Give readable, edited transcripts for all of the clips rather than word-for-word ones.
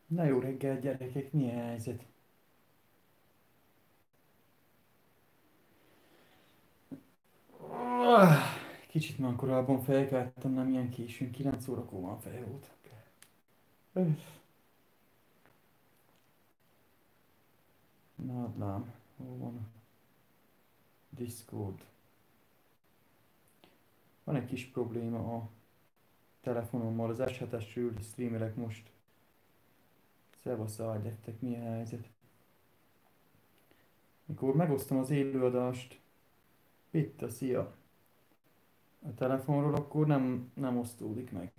Na jó reggel, gyerekek, milyen helyzet? Ah, kicsit már korábban felkeltem, nem ilyen későn, 9 órakor már fel volt. Öff, Nádlám, hol van a Discord? Van egy kis probléma a telefonommal, az S7-esről streamelek most. Szevasz, áldettek, milyen helyzet? Mikor megosztom az élőadást, itt a szia a telefonról, akkor nem osztódik meg.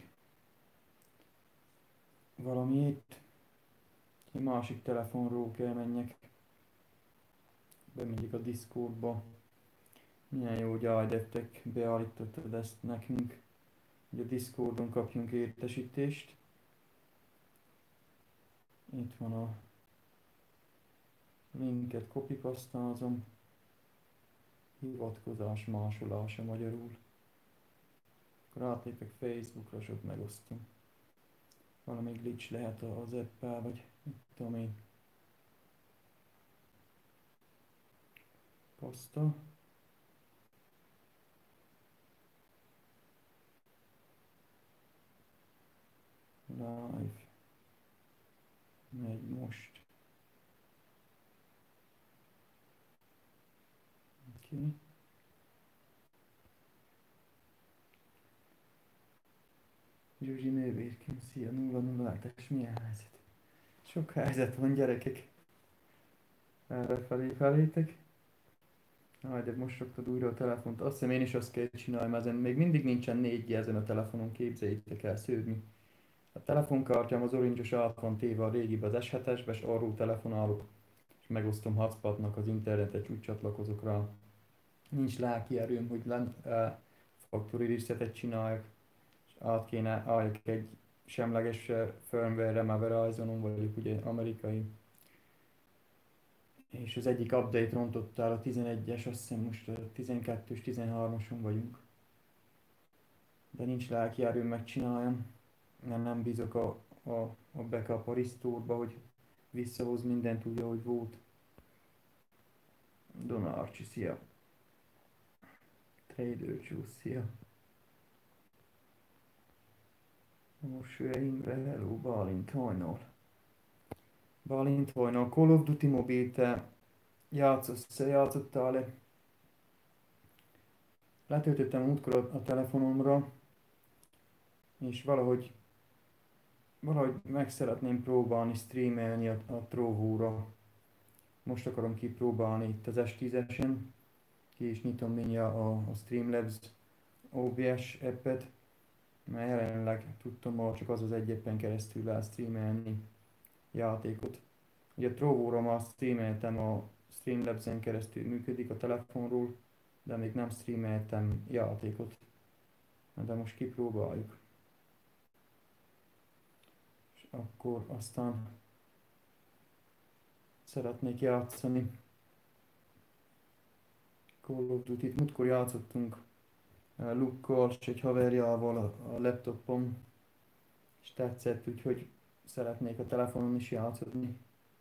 Valamiért egy másik telefonról kell menjek, bemegyek a Discordba. Milyen jó, hogy áldettek, beállítottad ezt nekünk, hogy a Discordon kapjunk értesítést. Itt van a linket, kopipasztázom. Hivatkozás másolása magyarul. Akkor átlépek Facebookra, és ott megosztom. Valami glitch lehet az app-el, vagy mit tudom én. Paszta. Live. Megy most. Okay. Zsuzsi nővérként, szia, 0-0-es, milyen helyzet? Sok helyzet van, gyerekek. Errefelé felétek. Aj, de most raktad újra a telefont. Azt hiszem én is azt kell csinálni, mert ezen még mindig nincsen 4G ezen a telefonon, képzeljétek el, szörnyű. A telefonkártyám az orange át van téve a régibe, az S7-esbe, és arról telefonálok, és megosztom hotspotnak az internetet, úgy csatlakozok rá. Nincs lelki erőm, hogy factory resetet csináljak, és át kéne álljak egy semleges firmware-re, már Verizonon vagyok, ugye amerikai. És az egyik update rontott el, a 11-es, azt hiszem most a 12-es, 13-oson vagyunk. De nincs lelki erőm megcsináljam, mert nem bízok a backup a restore-ba, hogy visszahoz mindent úgy, ahogy volt. Dona Archie, szia! Trader Juice, szia! Most Imre, hello, Bálint hajnal. Bálint hajnal, Call of Duty Mobile, te játszottál-e? Letöltöttem múltkor a telefonomra, és valahogy meg szeretném próbálni streamelni a Trovo-ra. Most akarom kipróbálni itt az S10-esen. Ki is nyitom mindjárt a Streamlabs OBS appet, mert jelenleg tudtam, csak az egy appen keresztül lehet streamelni játékot. Ugye a Trovo-ra már streameltem, a Streamlabs-en keresztül működik a telefonról, de még nem streameltem játékot. De most kipróbáljuk. És akkor aztán szeretnék játszani Call of Duty-t. Múltkor játszottunk Lukkal és egy haverjával a laptopon, és tetszett, úgyhogy szeretnék a telefonon is játszani.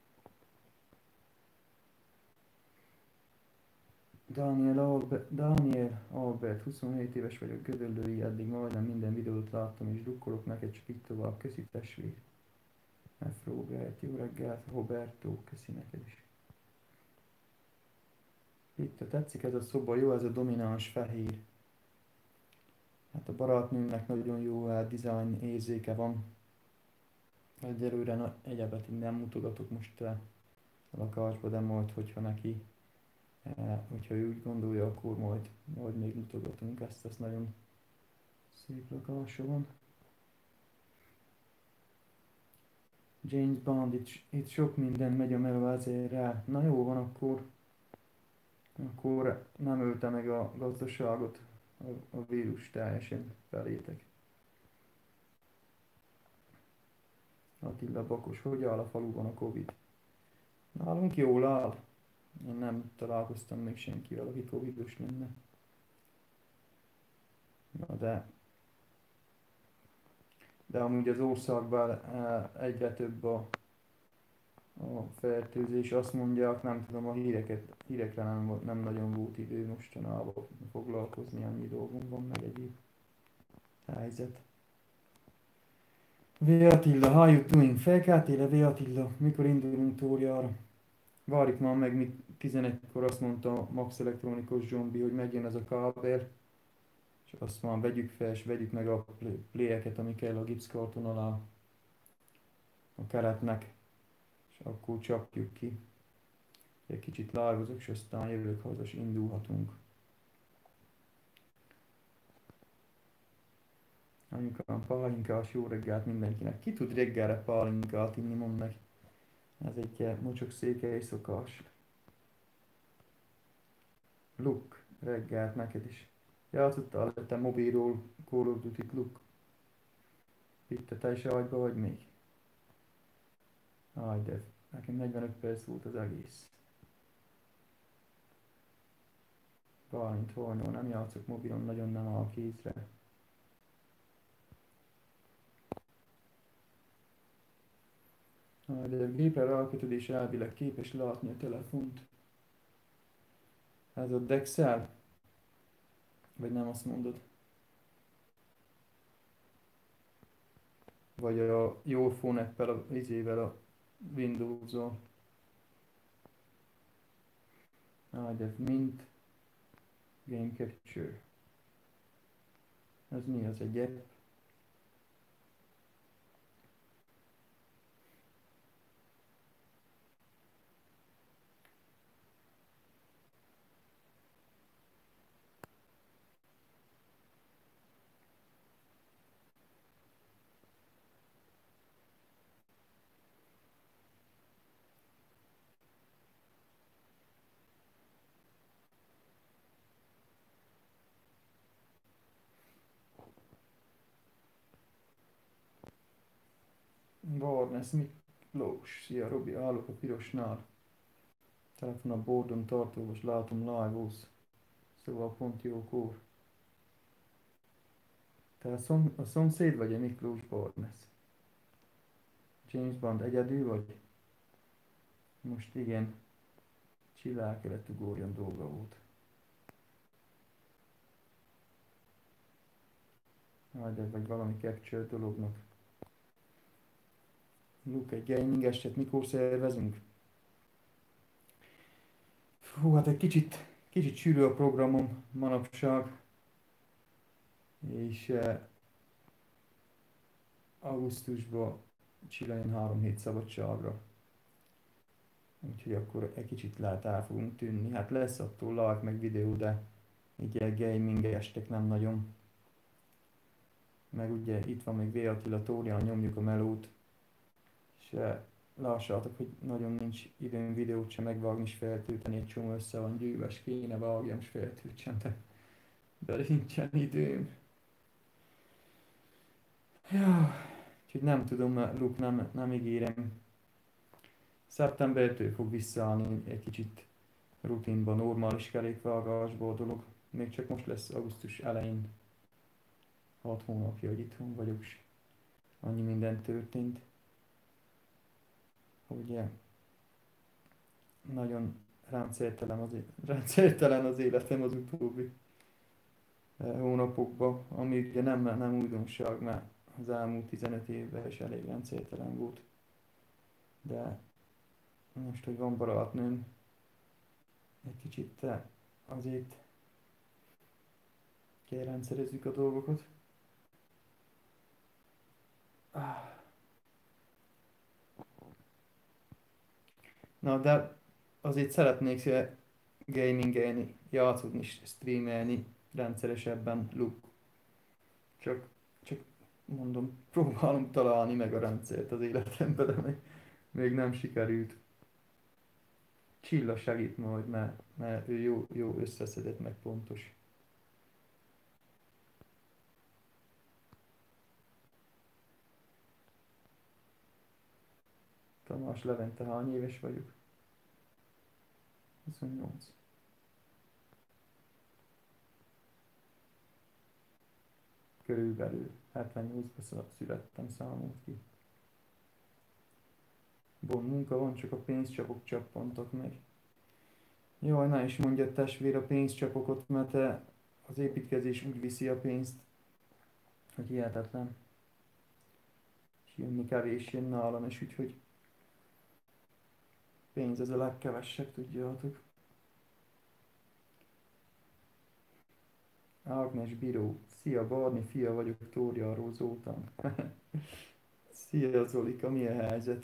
Daniel Albert, 27 éves vagyok, gödöllői, eddig majdnem minden videót láttam, és drukkolok neked, csak így tovább. Köszi testvér. F. Robert, jó reggelt, Roberto, köszi neked is. Itt tetszik ez a szoba, jó ez a domináns fehér. Hát a barátnőmnek nagyon jó design érzéke van. Egyelőre egyebet nem mutogatok most a lakásba, de majd, hogyha neki, hogyha ő úgy gondolja, akkor majd még mutogatunk ezt nagyon szép lakása van. James Bond, itt sok minden megy a melóázérrel. Na jó van, akkor nem ölte meg a gazdaságot a vírus teljesen felétek. Attila Bakos, hogy áll a faluban a Covid? Nálunk jól áll. Én nem találkoztam még senkivel, aki covidos lenne. Na de amúgy az országban egyre több a fertőzés. Azt mondják, nem tudom, a hírekre nem nagyon volt idő mostanában foglalkozni, annyi dolgunk van, meg egyéb helyzet. V. Attila, how you doing? Felkeltél-e, V. Attila? Mikor indulunk Tóriára? Várjuk már meg, 11-kor azt mondta Max Elektronikus Zsombi, hogy megjön ez a kábel, és azt már vegyük fel, és vegyük meg a playeket, ami kell a gipszkarton alá, a keretnek, és akkor csapjuk ki. Egy kicsit live-ozok, és aztán jövök haza, és indulhatunk. Anyukám pálinkás, jó reggelt mindenkinek. Ki tud reggelre pálinkát inni, mondd meg. Ez egy mocsok székely szokás. Luke, reggelt neked is. Játszottál te mobilról Call of Duty-t, Luke? Itt te is agyba vagy még? Aj, de nekem 45 perc volt az egész. Bálint Hornyó, nem játszok mobilon, nagyon nem áll kézre. Aj, de a gépre rákötöd és elvileg képes látni a telefont. Ez a Dexel? Vagy nem azt mondod? Vagy a jó phone app-el, a izével, a Windows-on. Aj, de mint Game Capture. Ez mi az egy app? Barnes Miklós. Szia Robi, állok a pirosnál. Telefon a bordon tartó, most látom live-osz. Szóval pont jókor. Te a szomszéd vagy a Miklós Barnes? James Bond egyedül vagy? Most igen. Csillá kellett ugorjon dolga volt. Majd vagy valami capture dolognak. Luke, egy gaming estet mikor szervezünk? Hú, hát egy kicsit sűrű a programom manapság. És augusztusban csináljunk 3 hét szabadságra. Úgyhogy akkor egy kicsit lehet el fogunk tűnni. Hát lesz attól live meg videó, de így gaming estek nem nagyon. Meg ugye itt van még V. Attila Tórián, nyomjuk a melót. És lássátok, hogy nagyon nincs időm videót sem megvágni és feltölteni, egy csomó össze van gyűves, kéne vágjam és feltöltsem, de nincsen időm. Ja, úgyhogy nem tudom, Luke, nem ígérem. Szeptembertől fog visszaállni egy kicsit rutinban, normális kerékvágásból a dolog. Még csak most lesz augusztus elején, 6 hónapja, hogy itthon vagyok, és annyi minden történt. Ugye nagyon rendszertelen az életem az utóbbi hónapokban, ami ugye nem újdonság, mert az elmúlt 15 évben is elég rendszertelen volt. De most, hogy van barátnőm, egy kicsit azért kell rendszerezzük a dolgokat. Na, de azért szeretnék gamingelni, játszani, streamelni rendszeresebben, Luke. Csak mondom, próbálom találni meg a rendszert az életemben, de még nem sikerült. Csilla segít majd, mert ő jó összeszedett, meg pontos. Tamás Levente, hány éves vagyok? 28. Körülbelül 78-ban születtem, számolt ki. Munka van, csak a pénzcsapok csappantak meg. Jaj, ne is mondja testvér a pénzcsapokot, mert az építkezés úgy viszi a pénzt, hogy hihetetlen. És jönni kevés jön nálam, és úgyhogy pénz ez a legkevesebb, tudjátok. Ágnes Bíró. Szia Barni, fia vagyok, Tóriáról Zoltán. Szia Zolika, milyen helyzet?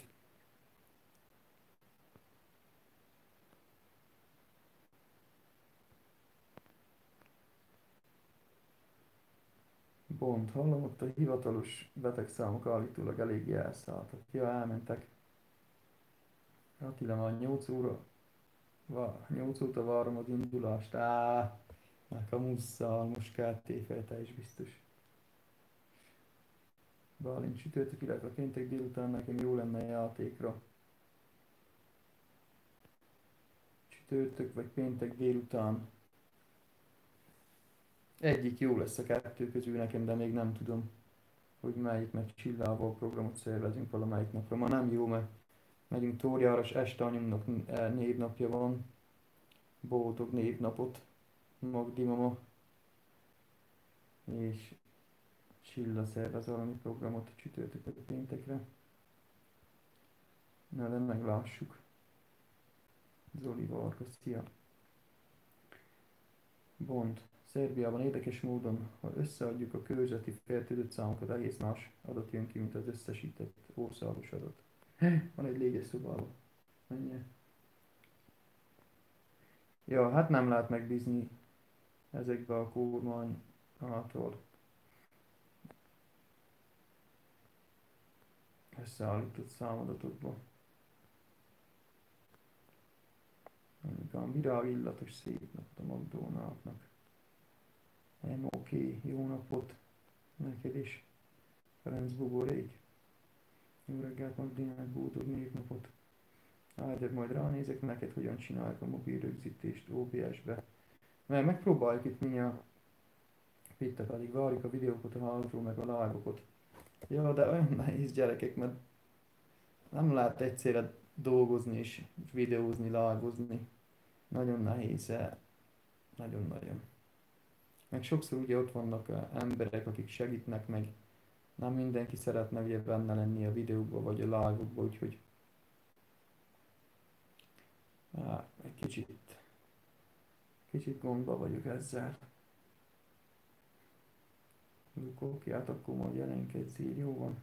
Bond, hallom, ott a hivatalos betegszámok állítólag eléggé elszálltak. Ja, elmentek. Attila már 8 óra, 8 óta várom az indulást. Nekem musszal, most kettéfejte is biztos. Bálint csütörtök, illetve péntek délután nekem jó lenne játékra. Csütörtök vagy péntek délután. Egyik jó lesz a kettő közül nekem, de még nem tudom, hogy melyik, meg Csillával programot szervezünk valamelyik napra. Ma nem jó, mert megyünk Tóriára, és este anyumnak névnapja van. Boldog névnapot, Magdi mama. És Csilla szervez valami programot csütörtökre, péntekre. Na de meglássuk. Zoli Varga, szia! Bond. Szerbiában érdekes módon, ha összeadjuk a körzeti fertőzött számokat, egész más adat jön ki, mint az összesített országos adat. Van egy léges szobában. Mennyi? Ja, hát nem lehet megbízni ezekbe a kormány által összeállított számadatokba. Amikor virágillatos szép napot a Magdónáknak. MOK, jó napot neked is. Ferenc Buborék. Jó reggelt Magdinak, boldog névnapot. De majd ránézek neked, hogyan csinálják a mobil rögzítést OBS-be. Mert megpróbáljuk itt mindjárt. Pitta pedig várjuk a videókat, a házról, meg a live-okat. Ja, de olyan nehéz gyerekek, mert nem lehet egyszerre dolgozni és videózni, live-ozni. Nagyon nehéz, nagyon-nagyon. Meg sokszor ugye ott vannak emberek, akik segítnek, meg nem mindenki szeretne ugye benne lenni a videókba vagy a live-okba, úgyhogy egy kicsit gondba vagyok ezzel. Oké, hát akkor majd jelenkedsz, jó van.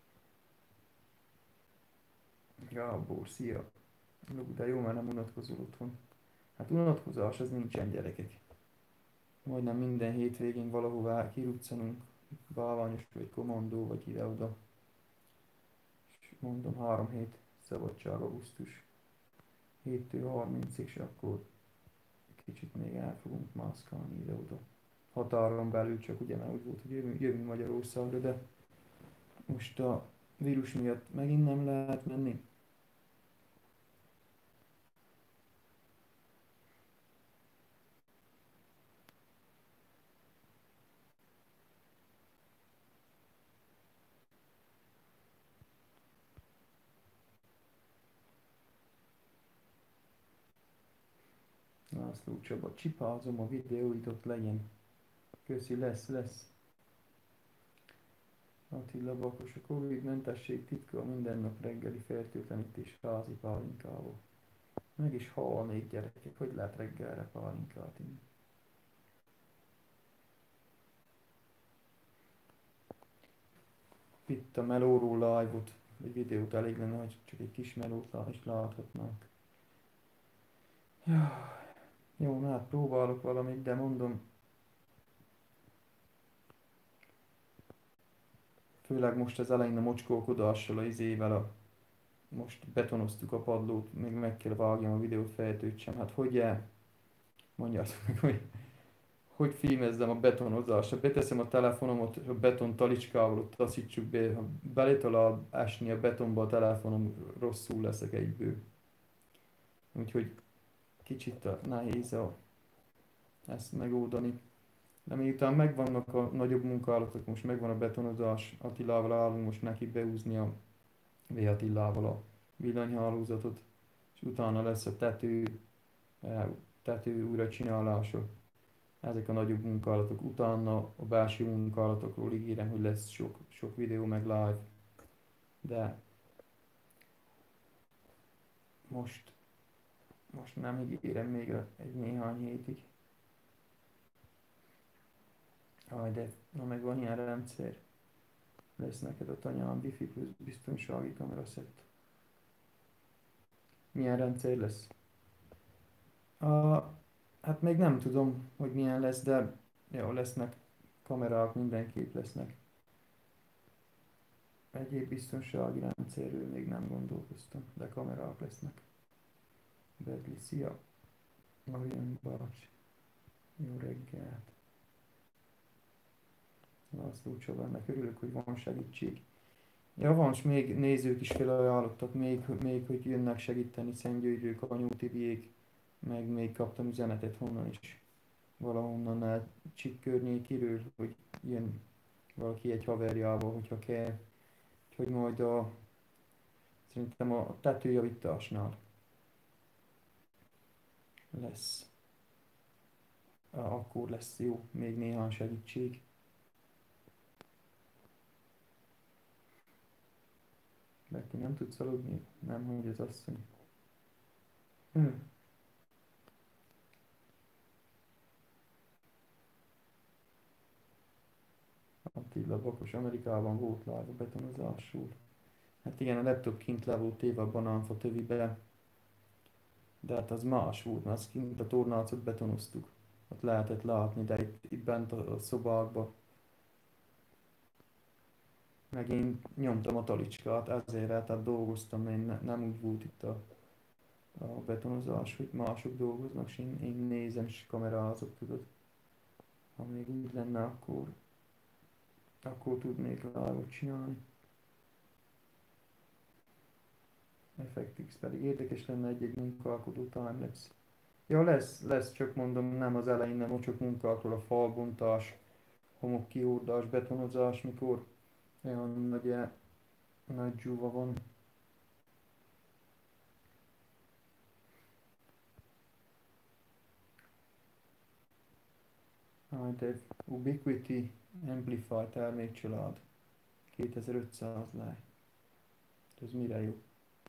Gábor, szia! De jó, mert nem unatkozol otthon. Hát unatkozás az nincsen, gyerekek. Majdnem minden hétvégén valahová kiruccanunk, bálványos vagy kommandó, vagy ide-oda. És mondom, 3 hét szabadság, augusztus 7-től 30-ig, és akkor kicsit még el fogunk mászkálni ide-oda. Határon belül csak ugye, mert úgy volt, hogy jövünk Magyarországra, de most a vírus miatt megint nem lehet menni. László Csaba, csipázom a videóit, ott legyen. Köszi, lesz. Attila Bakos, a Covid-mentesség titka a mindennap reggeli fertőtlenítés házi pálinkával. Meg is halnék, gyerekek, hogy lehet reggelre pálinkát inni. Itt a melóról live-ot, egy videót elég lenne, hogy csak egy kis melót is láthatnánk. Jó, hát próbálok valamit, de mondom, főleg most az elején a mocskókodással, az izével, most betonoztuk a padlót, még meg kell vágjam a videót, feltöltsem. Hát hogy mondjátok meg, hogy filmezzem a betonozást. Ha beteszem a telefonomat, a beton talicskával, ott taszítsuk be, ha beletalál esni a betonba a telefonom, rosszul leszek egyből. Úgyhogy kicsit nehéz ezt megoldani. De miután megvannak a nagyobb munkálatok, most megvan a betonozás, Attilával állunk most neki beúzni a V Attilával a villanyhálózatot, és utána lesz a tető újra csinálása. Ezek a nagyobb munkálatok. Utána a belső munkálatokról ígérem, hogy lesz sok videó meg live, de most, most nem ígérem még egy néhány hétig. De na meg van ilyen rendszer. Lesz neked a tanyán Wi-Fi plusz biztonsági kamera szett. Milyen rendszer lesz? A, hát még nem tudom, hogy milyen lesz, de jó, lesznek kamerák, mindenképp lesznek. Egyéb biztonsági rendszerről még nem gondolkoztam, de kamerák lesznek. Bedli, szia! Marian bácsi, jó reggelt! László Csabának örülök, hogy van segítség. Ja, van, és még nézők is felajánlottak, még hogy jönnek segíteni, Szentgyörgyők, Anyó Tibiék, meg még kaptam üzenetet honnan is, valahonnan a Csik környékéről, hogy jön valaki egy haverjával, hogyha kell, hogy majd szerintem a tetőjavításnál lesz, akkor lesz jó, még néhány segítség. Betty, nem tudsz aludni? Nem, hogy az asszony. Attila Bakos, Amerikában volt live a betonozásról. Hát igen, a laptop kint le volt téve a banánfa tövibe, de hát az más volt, mert az kint a tornácot betonoztuk. Ott lehetett látni, de itt bent a szobákban meg én nyomtam a talicskát, ezért tehát dolgoztam, én nem úgy volt itt a betonozás, hogy mások dolgoznak, és én nézem és kamerázok, tudod. Ha még úgy lenne, akkor tudnék live-ot csinálni. FX pedig érdekes lenne egy munkálkodó timelapse. Ja, lesz, csak mondom, nem az elején, nem csak munkákról, a falbontás, homokkiúrdás, betonozás, mikor olyan nagy dzsúva van. De Ubiquiti Amplify termékcsalád 2500 láj. Ez mire jó?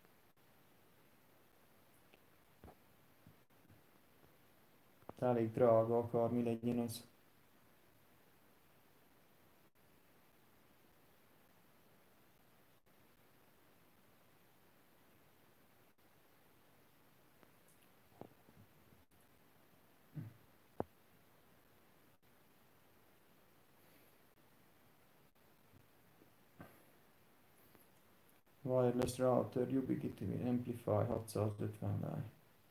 Elég drága, akármi legyen az. Wireless router Ubiquiti Amplify 650 láj.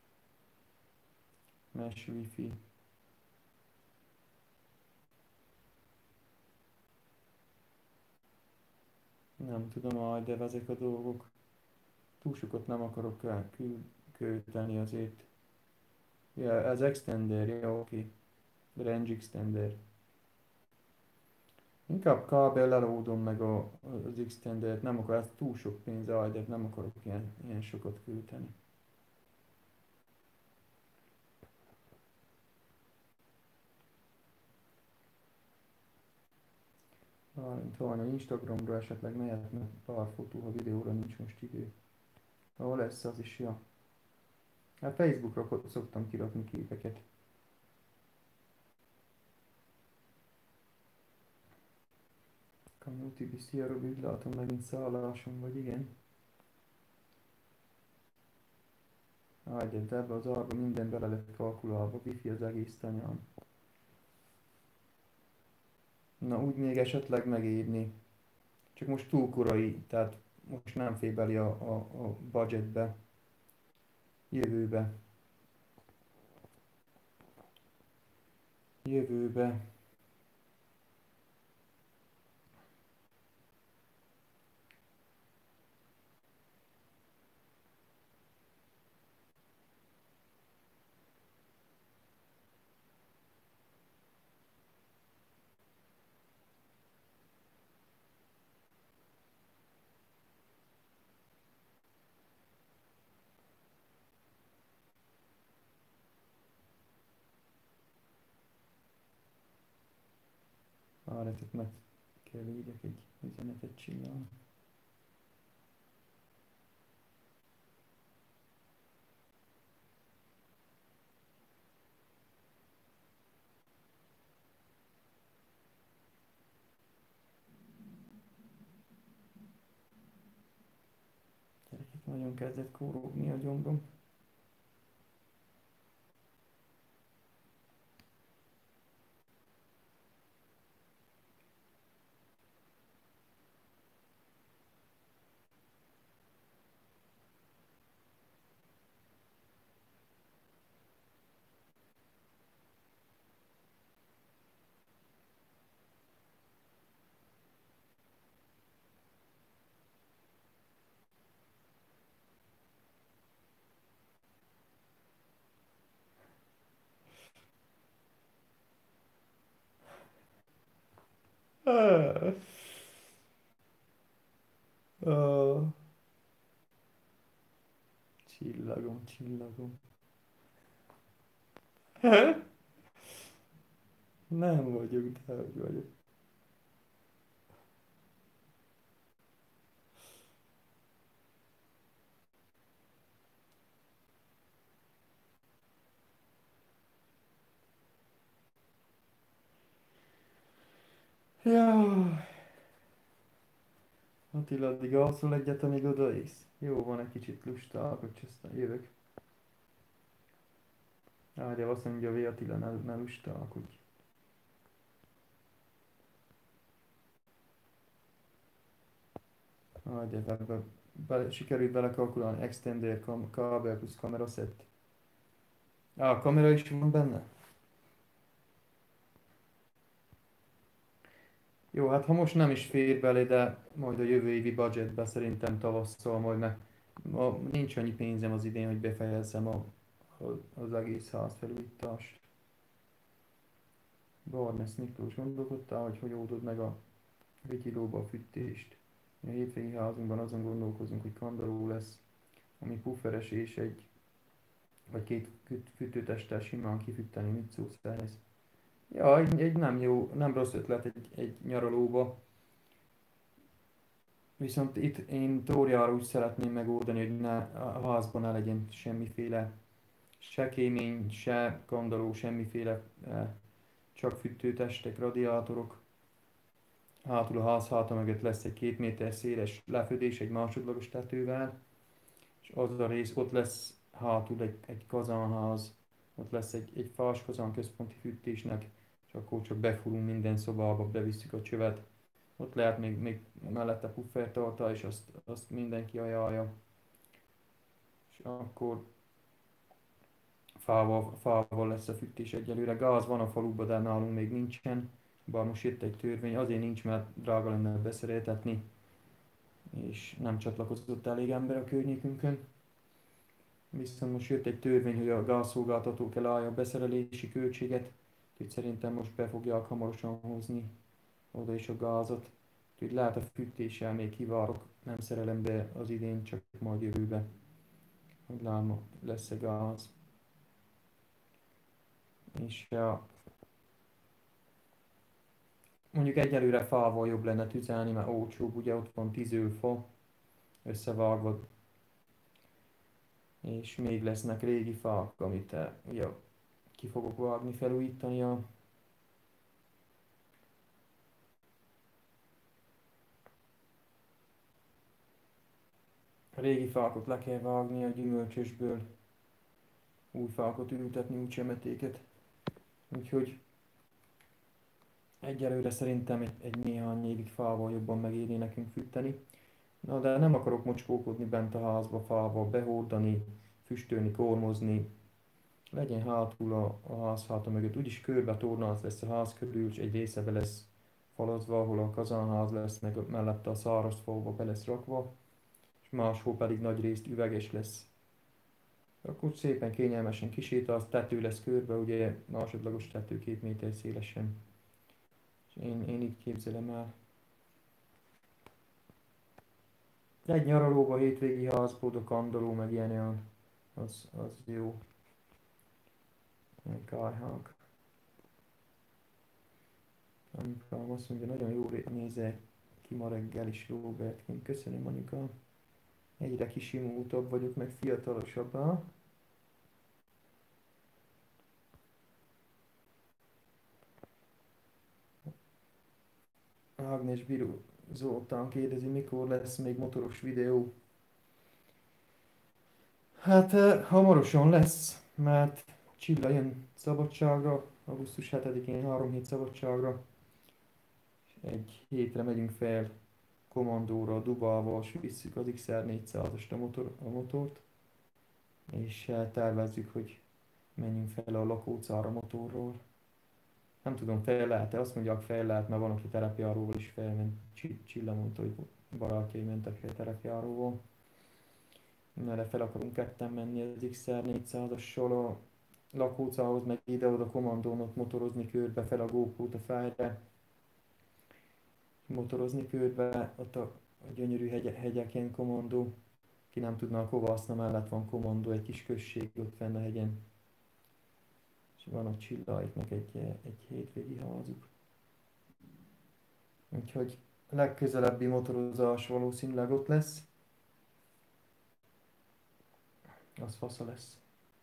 Mesh Wi-Fi. Nem tudom, de ezek a dolgok. Túl sokat nem akarok költeni azért. Ja, ez extender, ja, oké. Range extender. Inkább kábellel oldom meg az extendert, nem akar, ez túl sok pénz, de nem akarok ilyen sokat költeni. Talán Instagramra esetleg mehetne pár fotó, ha videóra nincs most idő. Ahol lesz az is, ja. Hát Facebookra szoktam kirakni képeket. Community BC, arról úgy látom megint szálláson vagy, igen. De ebbe az arba minden bele lett kalkulálva, wifi az egész tanyán. Na úgy még esetleg megírni. Csak most túl korai, tehát most nem fér bele a budgetbe, jövőbe. Jövőbe. Várjátok, meg kell írjak egy üzenetet csinálni. Gyerekek, nagyon kezdett kórógni a gyomrom. Ah. Ah. Csillagom, csillagom. Nem vagyok, de hogy vagyok. Jaj. Attila, addig alszol egyet, amíg odaész. Jó, van egy kicsit lusta, akkor aztán jövök. Ágya azt mondja, hogy Attila, ne lustálkodj. Ágya, sikerült belekalkulálni extender, kábel plusz kameraszett. A kamera is van benne? Jó, hát ha most nem is fér bele, de majd a jövő évi budgetbe szerintem tavasszal majd meg. Nincs annyi pénzem az idén, hogy befejezzem az egész házfelújítást. Barnes Miklós gondolkodtál, hogy oldod meg a vigilóba a fűtést. A hétvégi házunkban azon gondolkozunk, hogy kandalló lesz, ami pufferes és egy vagy két fűtőtesttel simán kifűteni, mit szólsz ehhez? Ja, egy nem jó, nem rossz ötlet egy nyaralóba. Viszont itt én teóriára úgy szeretném megoldani, hogy a házban ne legyen semmiféle se kémény, se kandalló, semmiféle, csak fűtőtestek, radiátorok. Hátul a ház háta mögött lesz egy 2 méter széles lefedés egy másodlagos tetővel, és az a rész, ott lesz hátul egy kazánház, ott lesz egy fás kazán központi fűtésnek, és akkor csak befúrunk minden szobába, bevisszük a csövet. Ott lehet még mellette puffertartá, és azt mindenki ajánlja. És akkor fával lesz a fűtés egyelőre. Gáz van a faluban, de nálunk még nincsen. Bár most jött egy törvény, azért nincs, mert drága lenne beszereltetni, és nem csatlakozott elég ember a környékünkön. Viszont most jött egy törvény, hogy a gázszolgáltatók elállja a beszerelési költséget, úgyhogy szerintem most be fogják hamarosan hozni oda is a gázat. Úgyhogy lehet a fűtéssel még kivárok, nem szerelem be az idén, csak majd jövőbe, hogy lesz-e gáz. És mondjuk egyelőre fával jobb lenne tüzelni, mert olcsóbb, ugye ott van 10 fa összevágva, és még lesznek régi fák, amit ugye ki fogok vágni, felújítani a régi fákat le kell vágni a gyümölcsösből, új fákat ültetni, új csemetéket. Úgyhogy egyelőre szerintem egy néhány évig fával jobban megéri nekünk fűteni. Na de nem akarok mocskókodni bent a házba fával, behordani, füstölni, kormozni. Legyen hátul a ház háta mögött, úgyis körbe tornáz lesz a ház körül, és egy része be lesz falazva, ahol a kazánház lesz, meg mellette a szárazfába be lesz rakva, és máshol pedig nagy részt üveges lesz. Akkor szépen kényelmesen kisétálsz, tető lesz körbe, ugye másodlagos tető 2 méter szélesen. És én így képzelem el. Egy nyaralóba, hétvégi házból, kandalló, meg ilyen, az jó. Kájhák. Anyukám azt mondja, nagyon jól nézel ki ma reggel is Robertként. Köszönöm, anyukám. Egyre kisimultabb vagyok, meg fiatalosabb. Ha? Ágnes Bíró Zoltán kérdezi, mikor lesz még motoros videó. Hát hamarosan lesz, mert Csilla jön szabadságra, augusztus 7-én 3 hét szabadságra. Egy hétre megyünk fel kommandóra, Dubával, és visszük az XR400-ast a motort, és tervezzük, hogy menjünk fel a Lakócára motorról. Nem tudom, fel lehet-e, azt mondják fel lehet, mert van, aki terepjáróval is felment. Csilla mondta, hogy barátjai mentek fel terepjáróval. Merre fel akarunk ketten menni az XR400-assal a Lakócához, meg ide-oda kommandónot motorozni körbe fel a GoPro-t a fejre. Motorozni körbe, ott a gyönyörű hegyeken kommandó. Ki nem tudna, a Kovászna mellett van kommandó, egy kis község ott fenn a hegyen. És van a Csillaiknak egy hétvégi házuk. Úgyhogy a legközelebbi motorozás valószínűleg ott lesz. Az fasza lesz.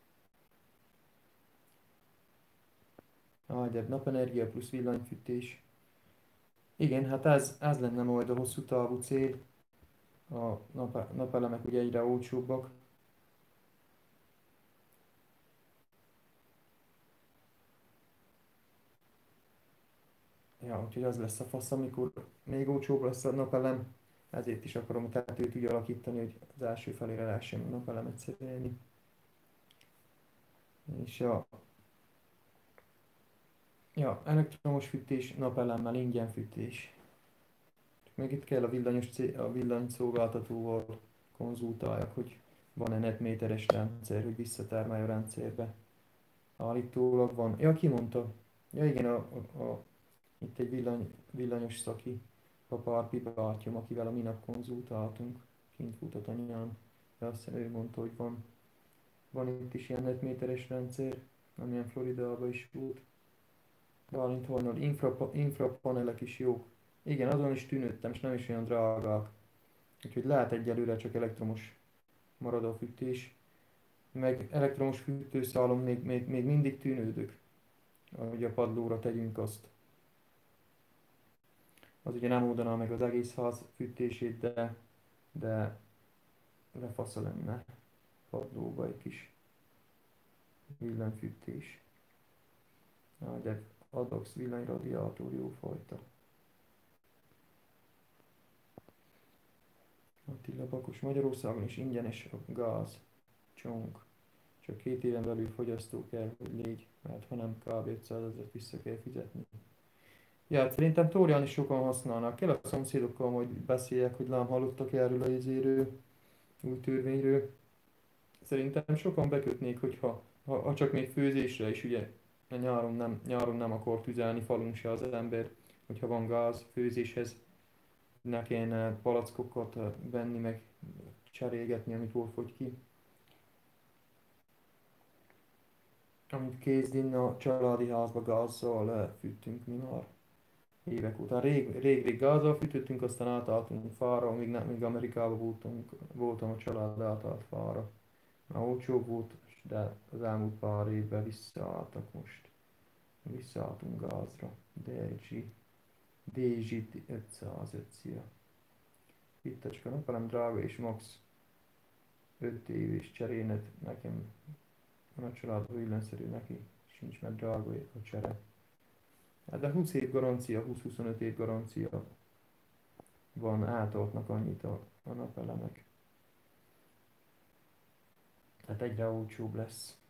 De napenergia plusz villanyfűtés. Igen, hát ez lenne majd a hosszú távú cél. A napelemek ugye egyre olcsóbbak. Ja, úgyhogy az lesz a fasz, amikor még olcsóbb lesz a napelem. Ezért is akarom a tetőt úgy alakítani, hogy az első felére lehessen a napelemet szerelni. És elektromos fűtés, napelemmel ingyen fűtés. Még itt kell a villanyszolgáltatóval konzultáljak, hogy van-e netméteres rendszer, hogy visszatermelj a rendszerbe. Állítólag van. Ja, ki mondta? Ja igen, itt egy villanyos szaki, Papárpi bátyám, akivel a minap konzultáltunk, kint fut a tanyán. De azt hiszem ő mondta, hogy van itt is ilyen netméteres rendszer, amilyen Floridában is volt. Bálint Hornod, infrapanelek is jók. Igen, azon is tűnődtem, és nem is olyan drágák. Úgyhogy lehet egyelőre csak elektromos marad a fűtés. Meg elektromos fűtőszálon még mindig tűnődök, hogy a padlóra tegyünk azt. Az ugye nem oldaná meg az egész ház fűtését, de lefasza lenne padlóba egy kis villanyfűtés. De Adax villanyradiátor jó fajta. Attila Bakos, Magyarországon is ingyenes a gáz, csonk. Csak 2 éven belül fogyasztó kell, hogy légy, mert ha nem kb. 500 000 vissza kell fizetni. Ja, hát szerintem Tórián is sokan használnak. Kell a szomszédokkal majd beszéljek, hogy lám hallottak erről az új törvényről. Szerintem sokan bekötnék, hogyha ha csak még főzésre is, ugye nyáron nem akar tüzelni falunk se az ember, hogyha van gáz főzéshez, ne kellene palackokat venni, meg cserélgetni, amikor fogy ki. Amit Kézdin a családi házba gázzal fűtünk mi már évek óta. Rég gázzal fűtöttünk, aztán átálltunk fára, míg Amerikában voltam a család átállt fára. Már olcsóbb volt, de az elmúlt pár évben visszaálltak most. Visszaálltunk gázra. DG 505 szia. Vittacska napelem drága és max 5 év és cserélnet nekem. A család villanyszerű, neki sincs, mert drága a csere. Hát de 20 év garancia, 20-25 év garancia van, átoltnak annyit a napelemek. Tehát egyre olcsóbb lesz.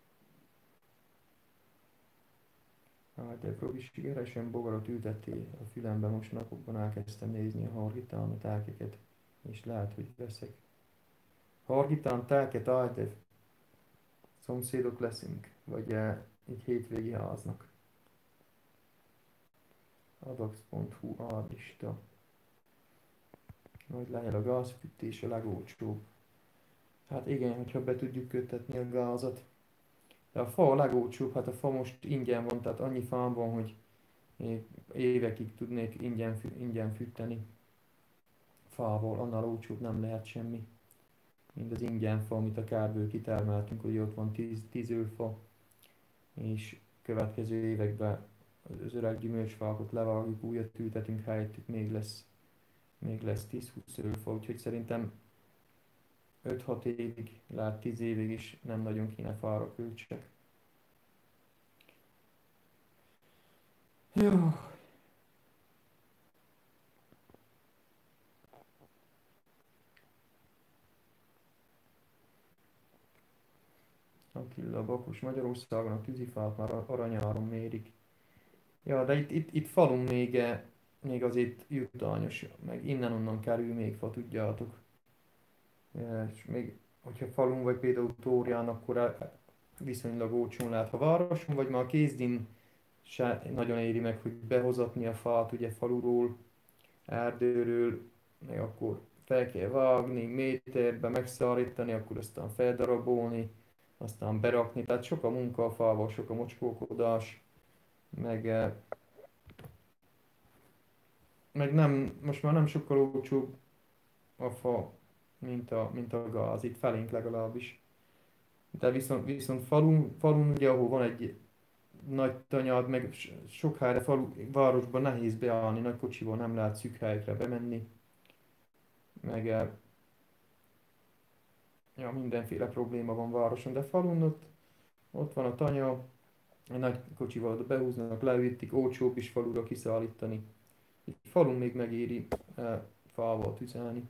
De Probis geresen bogarat ültettél a fülembe, most napokban elkezdtem nézni a Hargitán telkeket, és lehet, hogy veszek. Hargitán telket, de szomszédok leszünk, vagy egy hétvégi háznak. Adax.hu árlista. Majd legyen a gázfűtés a legolcsóbb. Hát igen, hogyha be tudjuk köttetni a gázat. De a fa a legolcsóbb, hát a fa most ingyen van, tehát annyi fám van, hogy Évekig tudnék ingyen fűteni fával, annál olcsóbb nem lehet semmi, mint az ingyen fa, amit a kárből kitermeltünk, hogy ott van 10 őfa, és következő években az öreg gyümölcsfákat levágjuk, újat ültetünk helyettük, még lesz 10-20 őfa, úgyhogy szerintem 5-6 évig, lehet 10 évig is nem nagyon kéne fára költsek. Jó, Attila Bakus, Magyarországon a tűzifát már aranyáron mérik. Ja, de itt falun még azért jutányos, meg innen-onnan kerül még fa, tudjátok. És még, hogyha falun vagy például Tórián, akkor viszonylag olcsón lehet. Ha városon vagy, már a kézdin se nagyon éri meg, hogy behozatni a fát, ugye faluról, erdőről, meg akkor fel kell vágni, méterbe megszárítani, akkor aztán feldarabolni, aztán berakni, tehát sok a munka a fával, sok a mocskókodás, meg, meg nem, most már nem sokkal olcsóbb a fa, mint a gáz, itt felénk legalábbis. De viszont falun ugye, ahol van egy nagy tanyád, meg sok helyre városban nehéz beállni, nagy kocsival nem lehet szűk helyekre bemenni, meg ja, mindenféle probléma van városon, de falun ott van a tanya, egy nagy kocsival oda behúznak, leütik, olcsóbb is falura kiszállítani. Itt falun még megéri fával tüzelni.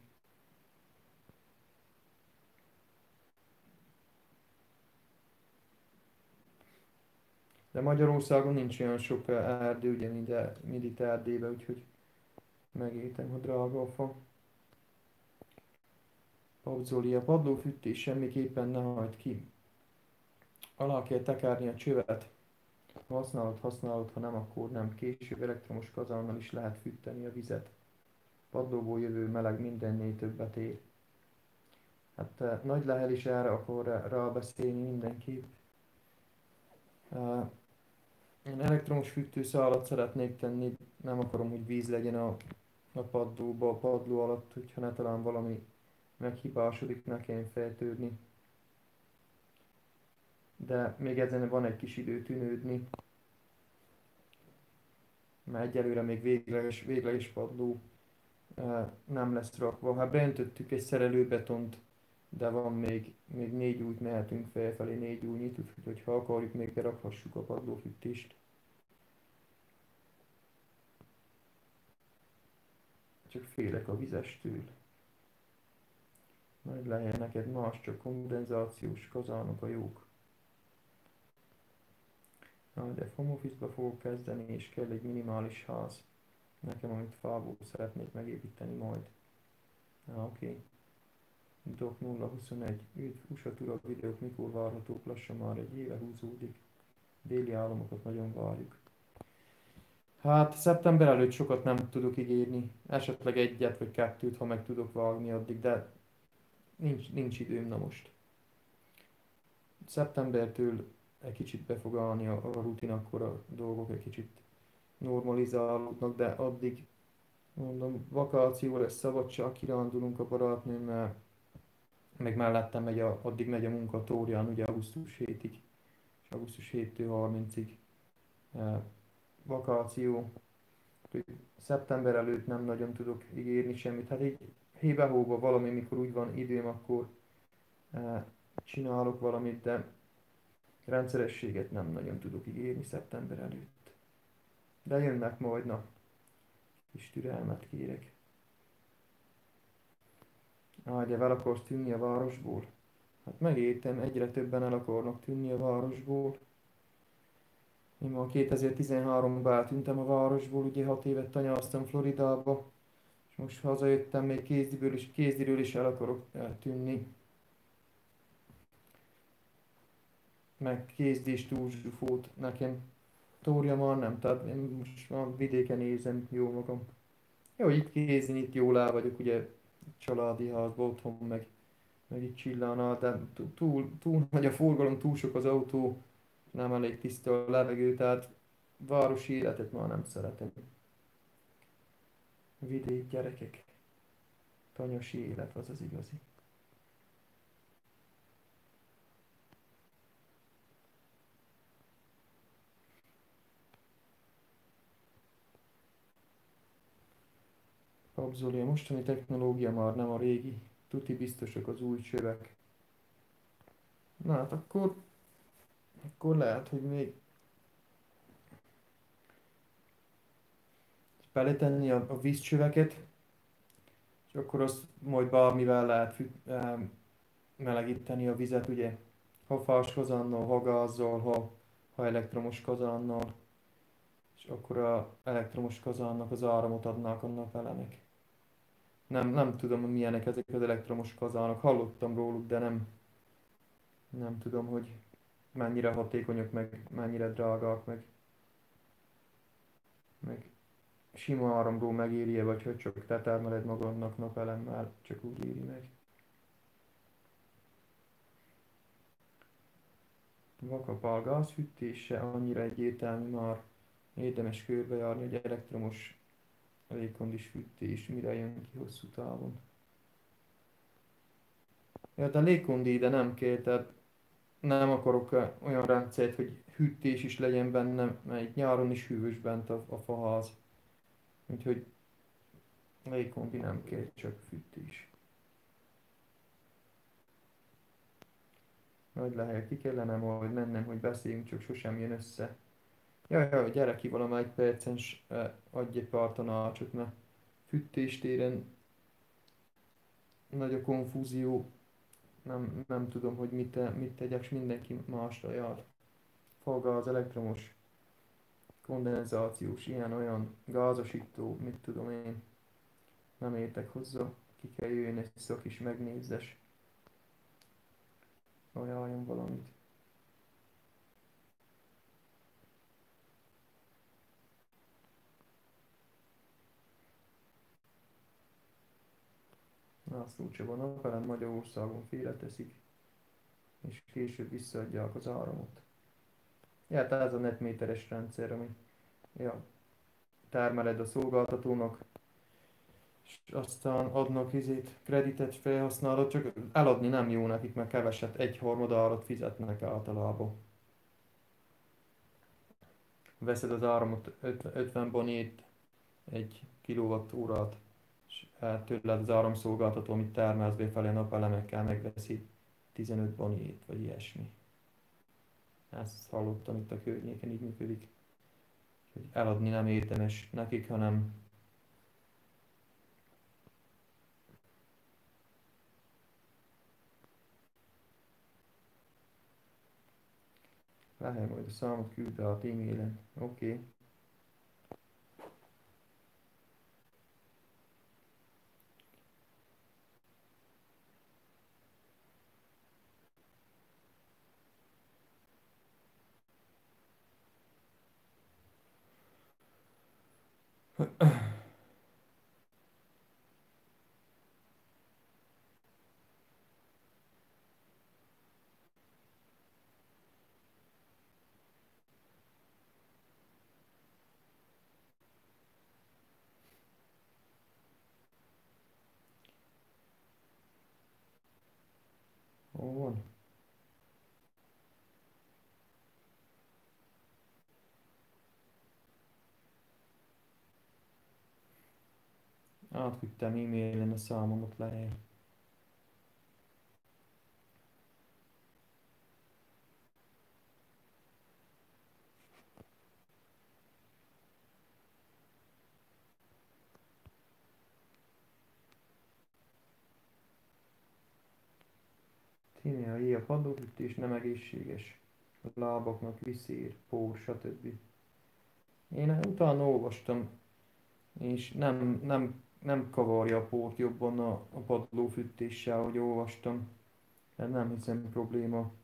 De Magyarországon nincs olyan sok erdő, ugye, mint itt Erdélyben, úgyhogy megértem, ha drága a fa. Papzoli, a padlófűtés semmiképpen ne hagyd ki. Alá kell tekerni a csövet. Ha használod, ha nem, akkor nem. Később elektromos kazánnal is lehet fűteni a vizet. Padlóból jövő meleg mindennél többet ér. Hát Nagy Lehel is erre akar rábeszélni mindenképp. Én elektromos fűtőszálat szeretnék tenni, nem akarom, hogy víz legyen a padlóba, a padló alatt, hogyha ne talán valami meghibásodik, ne kelljen feltörni. De még ezen van egy kis idő tűnődni, mert egyelőre még végleges padló nem lesz rakva. Hát beöntöttük egy szerelőbetont, de van még 4 újt mehetünk felfelé, 4 újnyit, úgyhogy ha akarjuk, még berakhassuk a padlófűtést. Csak félek a vizestől. Nagy Lehel, neked más, csak kondenzációs kazánok a jók. De home office-ba fogok kezdeni, és kell egy minimális ház. Nekem, amit fából szeretnék megépíteni majd. Oké. Doc 021. Üdv, USA Tura videók mikor várhatók? Lassan már egy éve húzódik. Déli államokat nagyon várjuk. Hát szeptember előtt sokat nem tudok ígérni. Esetleg egyet vagy kettőt, ha meg tudok vágni addig, de nincs időm na most. Szeptembertől egy kicsit be fog állni a rutin, akkor a dolgok egy kicsit normalizálódnak, de addig mondom, vakáció lesz, szabadság, kirándulunk a barátnőmmel, meg mellettem addig megy a munka Tórián, ugye augusztus 7-ig, és augusztus 7-től 30-ig vakáció. Szeptember előtt nem nagyon tudok ígérni semmit, hát így hébe-hóba valami, mikor úgy van időm, akkor csinálok valamit, de rendszerességet nem nagyon tudok ígérni szeptember előtt. De jönnek majd, na, kis türelmet kérek. De el akarsz tűnni a városból? Hát megértem, egyre többen el akarnak tűnni a városból. Én már 2013-ban eltűntem a városból, ugye 6 évet tanyáztam Floridába, és most hazajöttem, még Kézdiről is el akarok eltűnni. Meg Kézdi is túl zsúfolt nekem. Tória már nem, tehát én most már vidéken érzem jó magam. Jó, itt Kézdin, itt jól el vagyok, ugye családi házban otthon, meg itt Csillánál, de túl nagy a forgalom, túl sok az autó, nem elég tiszta a levegő, tehát városi életet már nem szeretem. Vidék gyerekek. Tanyasi élet az az igazi. Abzoli, a mostani technológia már nem a régi. Tuti biztosak az új csövek. Na hát akkor lehet, hogy még beletenni a vízcsöveket, és akkor azt majd bármivel lehet melegíteni a vizet, ugye? Ha fás kazannal, ha gázzal, ha elektromos kazannal, és akkor a elektromos kazannak az áramot adnák a napelemek. Nem tudom, milyenek ezek az elektromos kazánok, hallottam róluk, de nem tudom, hogy mennyire hatékonyak, meg mennyire drágák, meg sima áramról megéri-e, vagy hogy csak te termeled magadnak napelemmel, csak úgy éri meg. Vakapál gázfűtése annyira egyértelmű már, érdemes körbejárni, hogy elektromos légkondis fűtés mire jön ki hosszú távon. Ja, de légkondi ide nem kell, tehát nem akarok olyan rendszert, hogy hűtés is legyen benne, mert itt nyáron is hűvös bent a faház. Úgyhogy légkondi nem kell, csak fűtés. Nagy lehet, ki kellene majd mennem, hogy beszéljünk, csak sosem jön össze. Jaj, gyere ki valamelyik percen, s adj egy pár tanácsot, mert fűtéstéren nagy a konfúzió, nem tudom, hogy mit tegyek, s mindenki másra jár. Falgáz, elektromos, kondenzációs, ilyen-olyan, gázosító, mit tudom én, nem értek hozzá. Ki kell jöjjön egy szak is megnézzes, ajánljon valamit. Nászlócsa van, velem Magyarországon félreteszik, és később visszaadják az áramot. Ja, hát ez a netméteres rendszer, ami ja, termeled a szolgáltatónak, és aztán adnak kreditet felhasználod, csak eladni nem jó nekik, mert keveset, egyharmad árat fizetnek általában. Veszed az áramot 50 bonét, 1 kWh-t, és tőled az áramszolgáltató, amit termelsz befelé a napelemekkel, megveszi 15 bonét, vagy ilyesmi. Ezt hallottam itt a környéken, így működik. Hogy eladni nem érdemes nekik, hanem lehet majd a számot küldte a e-mailen. Oké. Hol van? Átküldtem e-mailen a számomat lehet. Tényleg, a padlófűtés nem egészséges. A lábaknak viszér, pór, stb. Én utána olvastam, és nem kavarja a pórt jobban a padlófűtéssel, hogy olvastam. Ez nem hiszem probléma.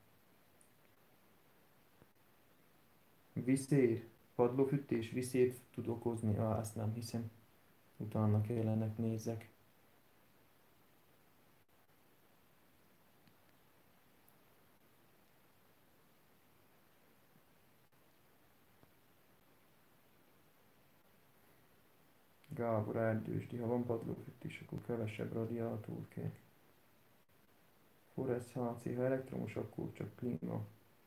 Viszér, padlófűtés viszét tud okozni? Ezt nem hiszem. Utána kellene nézzek. Gábor Erdősdi, ha van padlófűtés, akkor kevesebb radiátor kell. Forrest HC, ha elektromos, akkor csak klíma.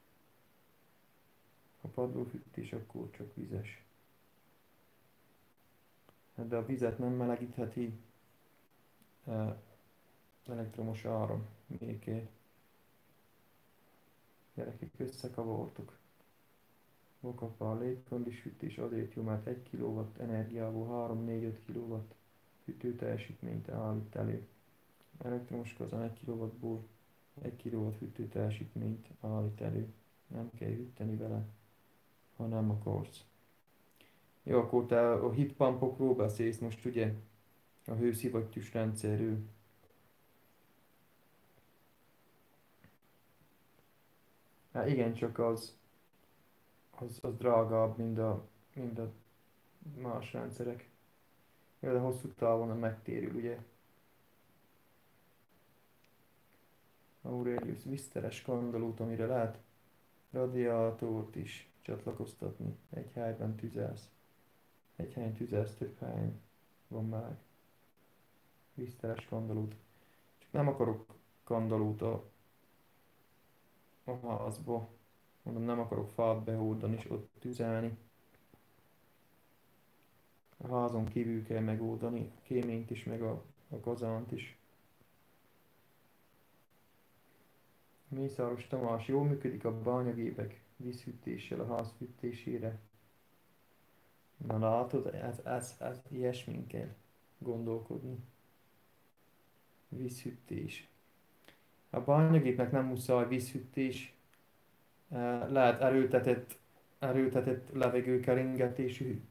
Ha padlófűtés, akkor csak vizes. De a vizet nem melegítheti elektromos áram. Miért? Gyerekek, összekavartuk. Vokapa a légkondisfűtés azért jó, mert 1 kW energiából 3-4-5 kW fűtőteljesítményt állít elő. Elektromos kazán 1 kW-ból 1 kW fűtőteljesítményt állít elő. Nem kell hűteni vele, ha nem akarsz. Jó, akkor te a heatpumpokról beszélsz most, ugye? A hőszivattyús rendszerről. Hát igen, csak az drágább, mint a más rendszerek. Jó, de hosszú távon megtérül, ugye? Aurelius Viszteres kandalót, amire lehet radiátort is csatlakoztatni. Egy helyben tüzelsz. Egy helyen tüzelsz, több helyen van meleg. Viszteres kandalót. Csak nem akarok kandalót a házba. Mondom, nem akarok fát behordani és ott tüzelni. A házon kívül kell megoldani a kéményt is, meg a kazánt is. Mészáros Tamás, jól működik a bányagépek vízhűtéssel a ház fűtésére. Na látod, ez ilyesmin kell gondolkodni. Vízhűtés. A bányagépnek nem muszáj vízhűtés. Lehet erőltetett levegőkeringetésű.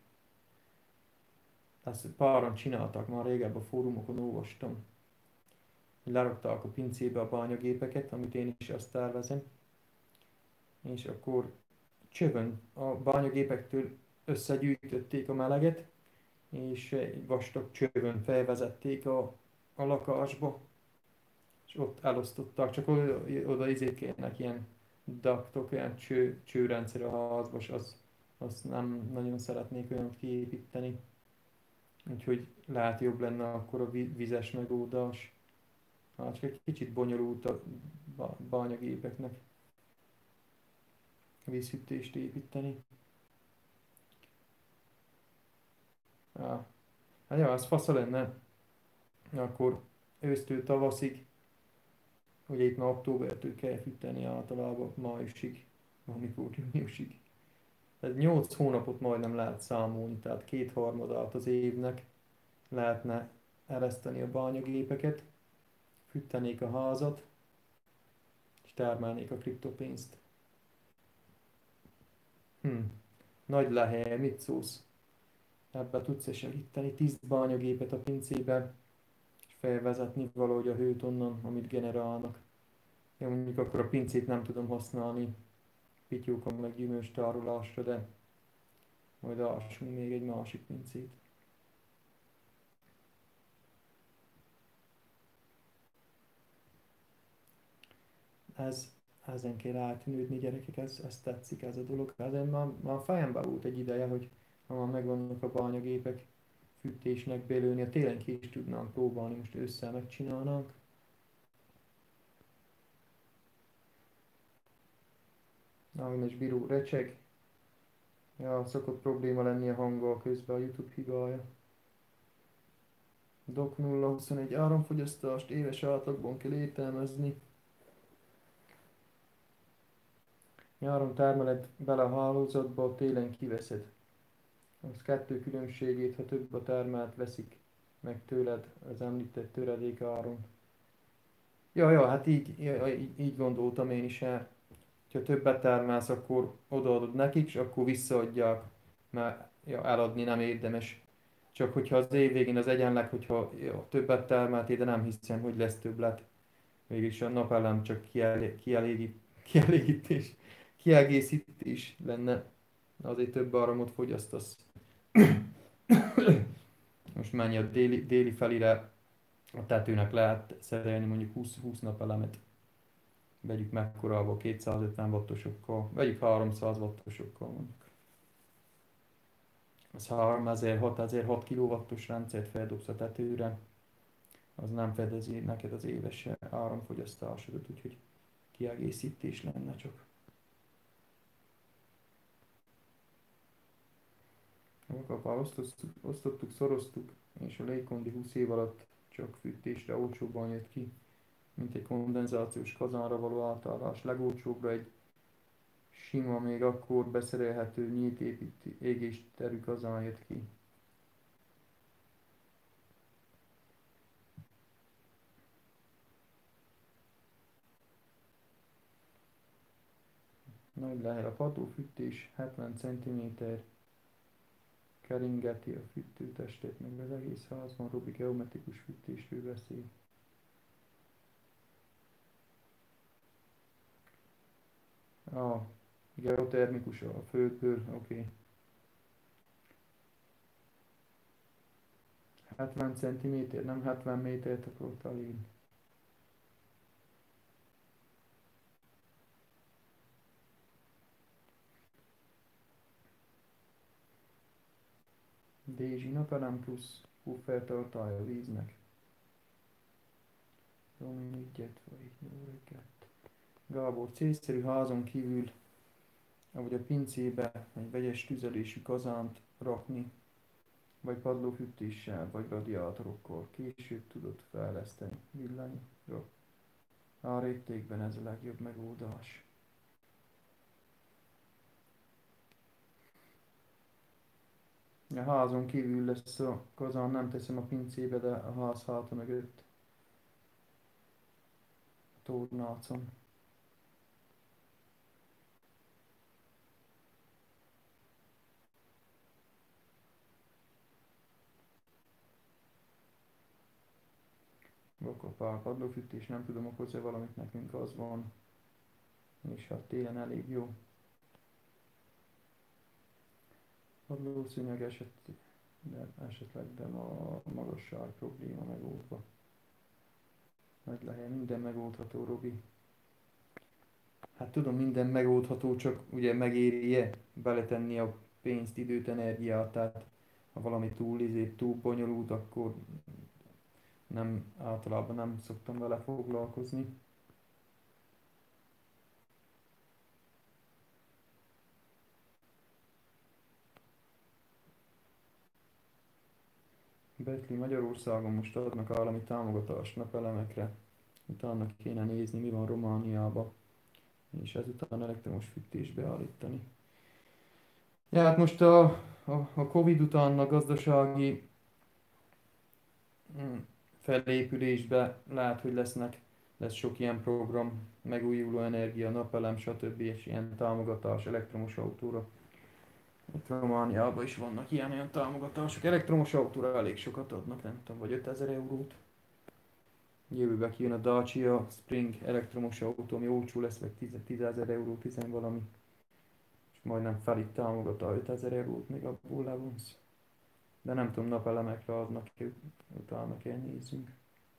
Ezt páran csináltak, már régebben a fórumokon olvastam. Lerakták a pincébe a bányagépeket, amit én is azt tervezem. És akkor csövön a bányagépektől összegyűjtötték a meleget, és egy vastag csövön felvezették a lakásba, és ott elosztották, csak oda izék kérnek ilyen ductok, olyan csőrendszer a házba, és azt nem nagyon szeretnék olyan kiépíteni. Úgyhogy lehet jobb lenne akkor a vizes megoldás. Hát csak egy kicsit bonyolult a bányagépeknek vízhűtést építeni. Hát ja, az fasza lenne. Akkor ősztől tavaszig, ugye itt már októbertől kell fűteni általában májusig, valamikor júniusig. Tehát 8 hónapot majdnem lehet számolni, tehát 2/3 az évnek lehetne ereszteni a bányagépeket, fűtenék a házat, és termelnék a kriptopénzt. Nagy Lehely, mit szólsz? Ebbe tudsz-e segíteni? 10 bányagépet a pincébe, és felvezetni valahogy a hőt onnan, amit generálnak. Én mondjuk akkor a pincét nem tudom használni pityóka meg gyümölcs tárolásra, de majd ásunk még egy másik pincét. Ezen kell átnődni, gyerekek, ez tetszik ez a dolog. Ezen már fejemben volt egy ideje, hogy ha már megvannak a bányagépek fűtésnek belőni, a télen ki is tudnánk próbálni, most ősszel megcsinálnánk. Ágnes Bíró recseg. Ja, szokott probléma lenni a hanggal közben, a YouTube hibája. Doc 021 áramfogyasztást éves átlagban kell értelmezni. Nyáron termeled bele a hálózatba, télen kiveszed. Az kettő különbségét, ha több a termelt veszik meg tőled az említett töredékáron. Ja, hát így gondoltam én is el. Ha többet termelsz, akkor odaadod nekik, és akkor visszaadják, mert ja, eladni nem érdemes. Csak hogyha az év végén az egyenleg, hogyha többet termeltél, de nem hiszem, hogy lesz többlet. Mégis a napelem csak kielégítés, kiegészítés lenne. Azért több áramot fogyasztasz. Most menj a déli felire, a tetőnek lehet szerelni mondjuk 20 napelemet. Vegyük mekkorába 250 wattosokkal, vegyük 300 wattosokkal mondjuk. Az 3000-6000 kW-os rendszert feldobsz a tetőre, az nem fedezi neked az éves áramfogyasztásodat, úgyhogy kiegészítés lenne csak. Vakapá osztottuk, szoroztuk, és a légkondi 20 év alatt csak fűtésre olcsóbban jött ki, mint egy kondenzációs kazánra való átállás. Legolcsóbbra egy sima, még akkor beszerelhető nyílt égésterű kazán jött ki. Nagy lehet a padlófűtés, 70 cm, keringeti a fűtőtestet, meg az egész házban. Robi geometrikus fűtésről beszél. A geotermikus a földből, oké. 70 cm, nem 70 métert akartál írni. Dézsi napelem plusz puffertartály a víznek. Dominik Gyetfai, jó reggelt. Gábor, célszerű házon kívül, ahogy a pincébe egy vegyes tüzelésű kazánt rakni, vagy padlófűtéssel, vagy radiátorokkal. Később tudod fejleszteni villanyra. Árértékben ez a legjobb megoldás. A házon kívül lesz a kazán, nem teszem a pincébe, de a ház háta mögött, a tornácon. Vakapál, padlófűtés, nem tudom, okoz-e valamit, nekünk az van, és hát télen elég jó. Padlószőnyeg esetlegben a magasság probléma megoldva. Nagy lehet, minden megoldható, Robi. Hát tudom, minden megoldható, csak ugye megéri-e beletenni a pénzt, időt, energiát, tehát ha valami túl bonyolult, akkor általában nem szoktam vele foglalkozni. Betli, Magyarországon most adnak állami támogatást napelemekre, utána kéne nézni, mi van Romániában, és ezután elektromos fűtést beállítani. Ja, hát most a Covid után a gazdasági felépülésbe lehet, hogy lesz sok ilyen program, megújuló energia, napelem, stb. És ilyen támogatás elektromos autóra. Itt Romániában is vannak ilyen támogatások. Elektromos autóra elég sokat adnak, nem tudom, vagy 5000 eurót. Jövőben kijön a Dacia Spring elektromos autó, ami olcsó lesz, vagy 10 000 euró, 10 valami. És majdnem fel itt támogat a 5000 eurót, még abból levonsz. De nem tudom, napelemekre adnak ki, utána kell nézzünk.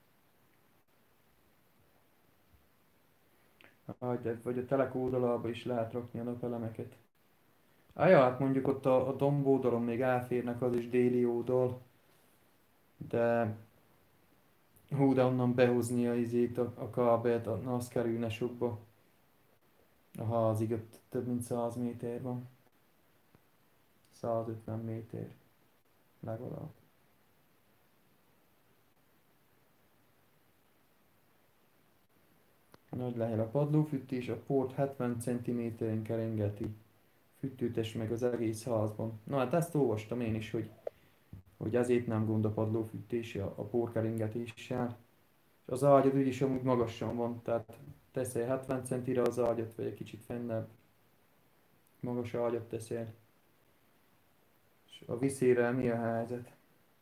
Vagy a Telek oldalában is lehet rakni a napelemeket. Ja, hát mondjuk ott a domb oldalon még elférnek, az is déli oldal, de de onnan behozni a kábelt, az kerülne sokba. A házig ott több mint 100 méter van. 150 méter legalább. Nagy lehet a padlófűtés, a port 70 cm-en kerengeti. Fűtőtes meg az egész házban. Na hát ezt olvastam én is, hogy ezért nem gond a padlófűtés a porkeringetéssel. És az ágyad úgyis amúgy magasan van, tehát teszel 70 centire az ágyat, vagy egy kicsit fennebb magas ágyat teszel. És a viszérrel mi a helyzet?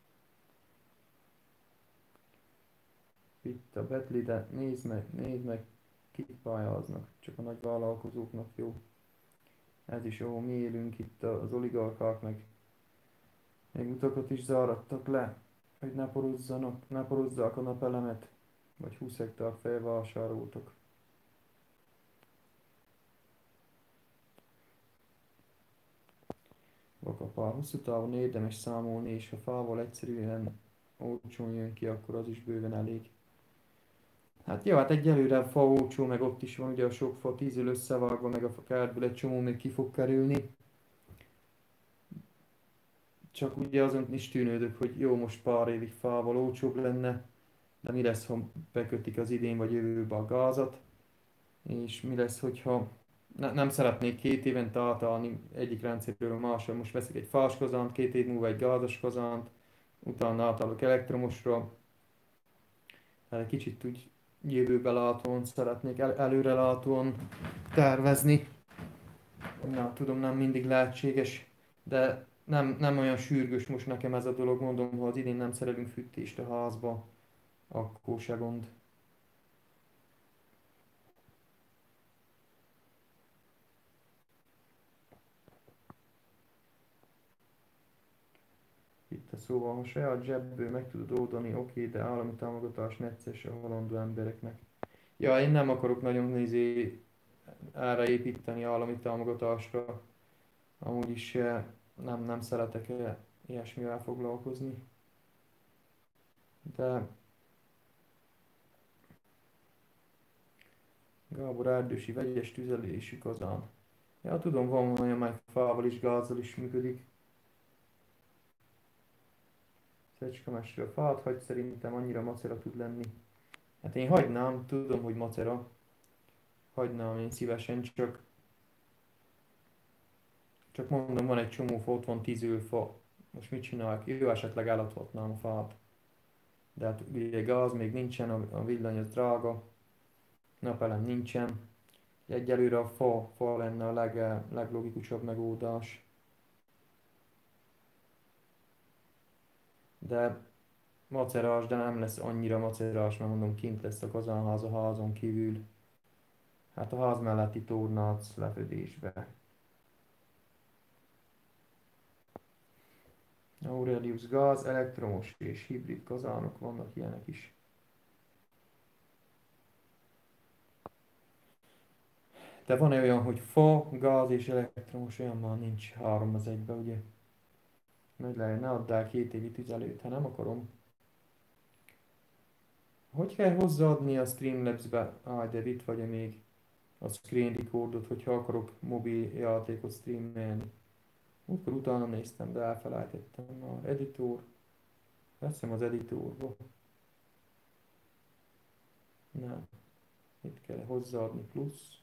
Itt a Betli, de nézd meg, kik pályáznak, csak a nagy vállalkozóknak jó. Ez is jó, mi élünk itt az oligarchák, meg még utakat is zárattak le, hogy ne porozzák a napelemet, vagy 20 hektár felvásároltak. kap. Hosszú távon érdemes számolni, és ha fával egyszerűen olcsón jön ki, akkor az is bőven elég. Hát jó, hát egyelőre a fa olcsó, meg ott is van ugye a sok fa tízül összevágva, meg a kertből egy csomó még ki fog kerülni. Csak ugye azon is tűnődök, hogy jó, most pár évig fával olcsóbb lenne, de mi lesz, ha bekötik az idén vagy jövőbe a gázat, és mi lesz, hogyha nem szeretnék 2 évente átállni egyik rendszerről a másra, most veszek egy fás kazant, 2 év múlva egy gázos kazant, utána átállok elektromosra, hát egy kicsit úgy jövőbe látóan szeretnék, előre látóan tervezni. Na, tudom, nem mindig lehetséges, de nem olyan sürgős most nekem ez a dolog, mondom, ha az idén nem szerelünk fűtést a házba, akkor se gond. Itt a szóval, ha saját zsebből meg tudod oldani, oké, de állami támogatás necces a halandó embereknek. Ja, én nem akarok nagyon erre építeni állami támogatásra. Amúgy is nem szeretek ilyesmivel foglalkozni. De Gábor Erdősi vegyes tüzelésű kazán. Ja, tudom, van olyan, amely fával is, gázzal is működik. Szecskemesről fát hagy, szerintem annyira macera tud lenni. Hát én hagynám, tudom, hogy macera. Hagynám én szívesen, csak mondom, van egy csomó fa, ott van 10 fa. Most mit csinálják? Jó, esetleg eladhatnám a fát. De hát ugye gáz még nincsen, a villany az drága, napelem nincsen. Egyelőre a fa lenne a leglogikusabb megoldás. De macerás, de nem lesz annyira macerás, mert mondom, kint lesz a kazánház a házon kívül. Hát a ház melletti tornác lefedésbe. Aurelius gáz, elektromos és hibrid kazánok, vannak ilyenek is. De van-e olyan, hogy fa, gáz és elektromos, olyan már nincs 3 az egybe, ugye? Nagy legyen, ne add el 2 évi tüzelőt, ha nem akarom. Hogy kell hozzáadni a Streamlabs-be? De itt vagy még a screen recordot, hogyha akarok mobil játékot streamelni. Múltkor utána néztem, de elfelejtettem már. Editor. Veszem az editorba. Nem. Itt kell hozzáadni plusz.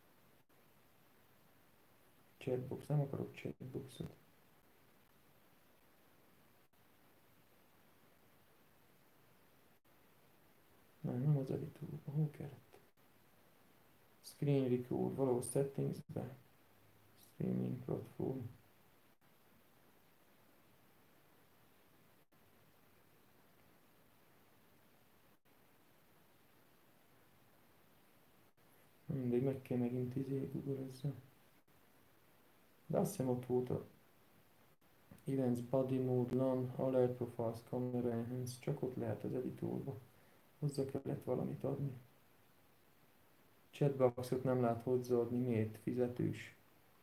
Chatbox. Nem akarok chatboxot. Nem az editorba. Hol kellett? Screen record. Valahol settingsbe. Streaming platform. Mindegy, meg kell megint Google-ezzel. De azt hiszem ott volt a Events Body Mode, LAN, Alert Profiles, Camera Enhance, csak ott lehet az editorba. Hozzá kellett valamit adni. Chatboxot nem lehet hozzáadni, miért? Fizetős.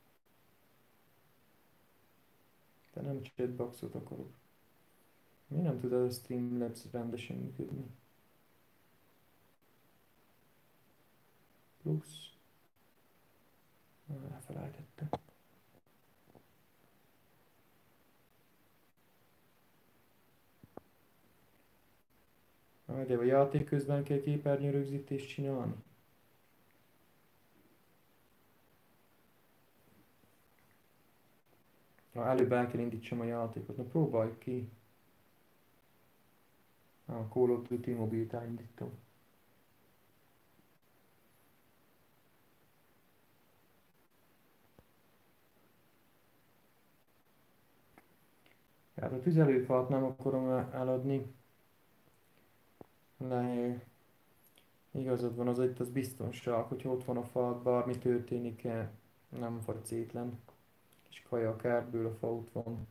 De nem chatboxot akarok. Miért nem tud a Streamlabs rendesen működni? Plusz. Elfelejtettem. De a játék közben kell képernyő rögzítést csinálni. Előbb el kell indítsam a játékot. Na próbáljuk ki. A Call of Duty mobilt elindítom. Hát a tüzelőfát nem akarom eladni. Igazad van, az itt az biztonság, hogyha ott van a fa, bármi történik, nem fagy szétlen. És kaja a kertből, a fa ott van.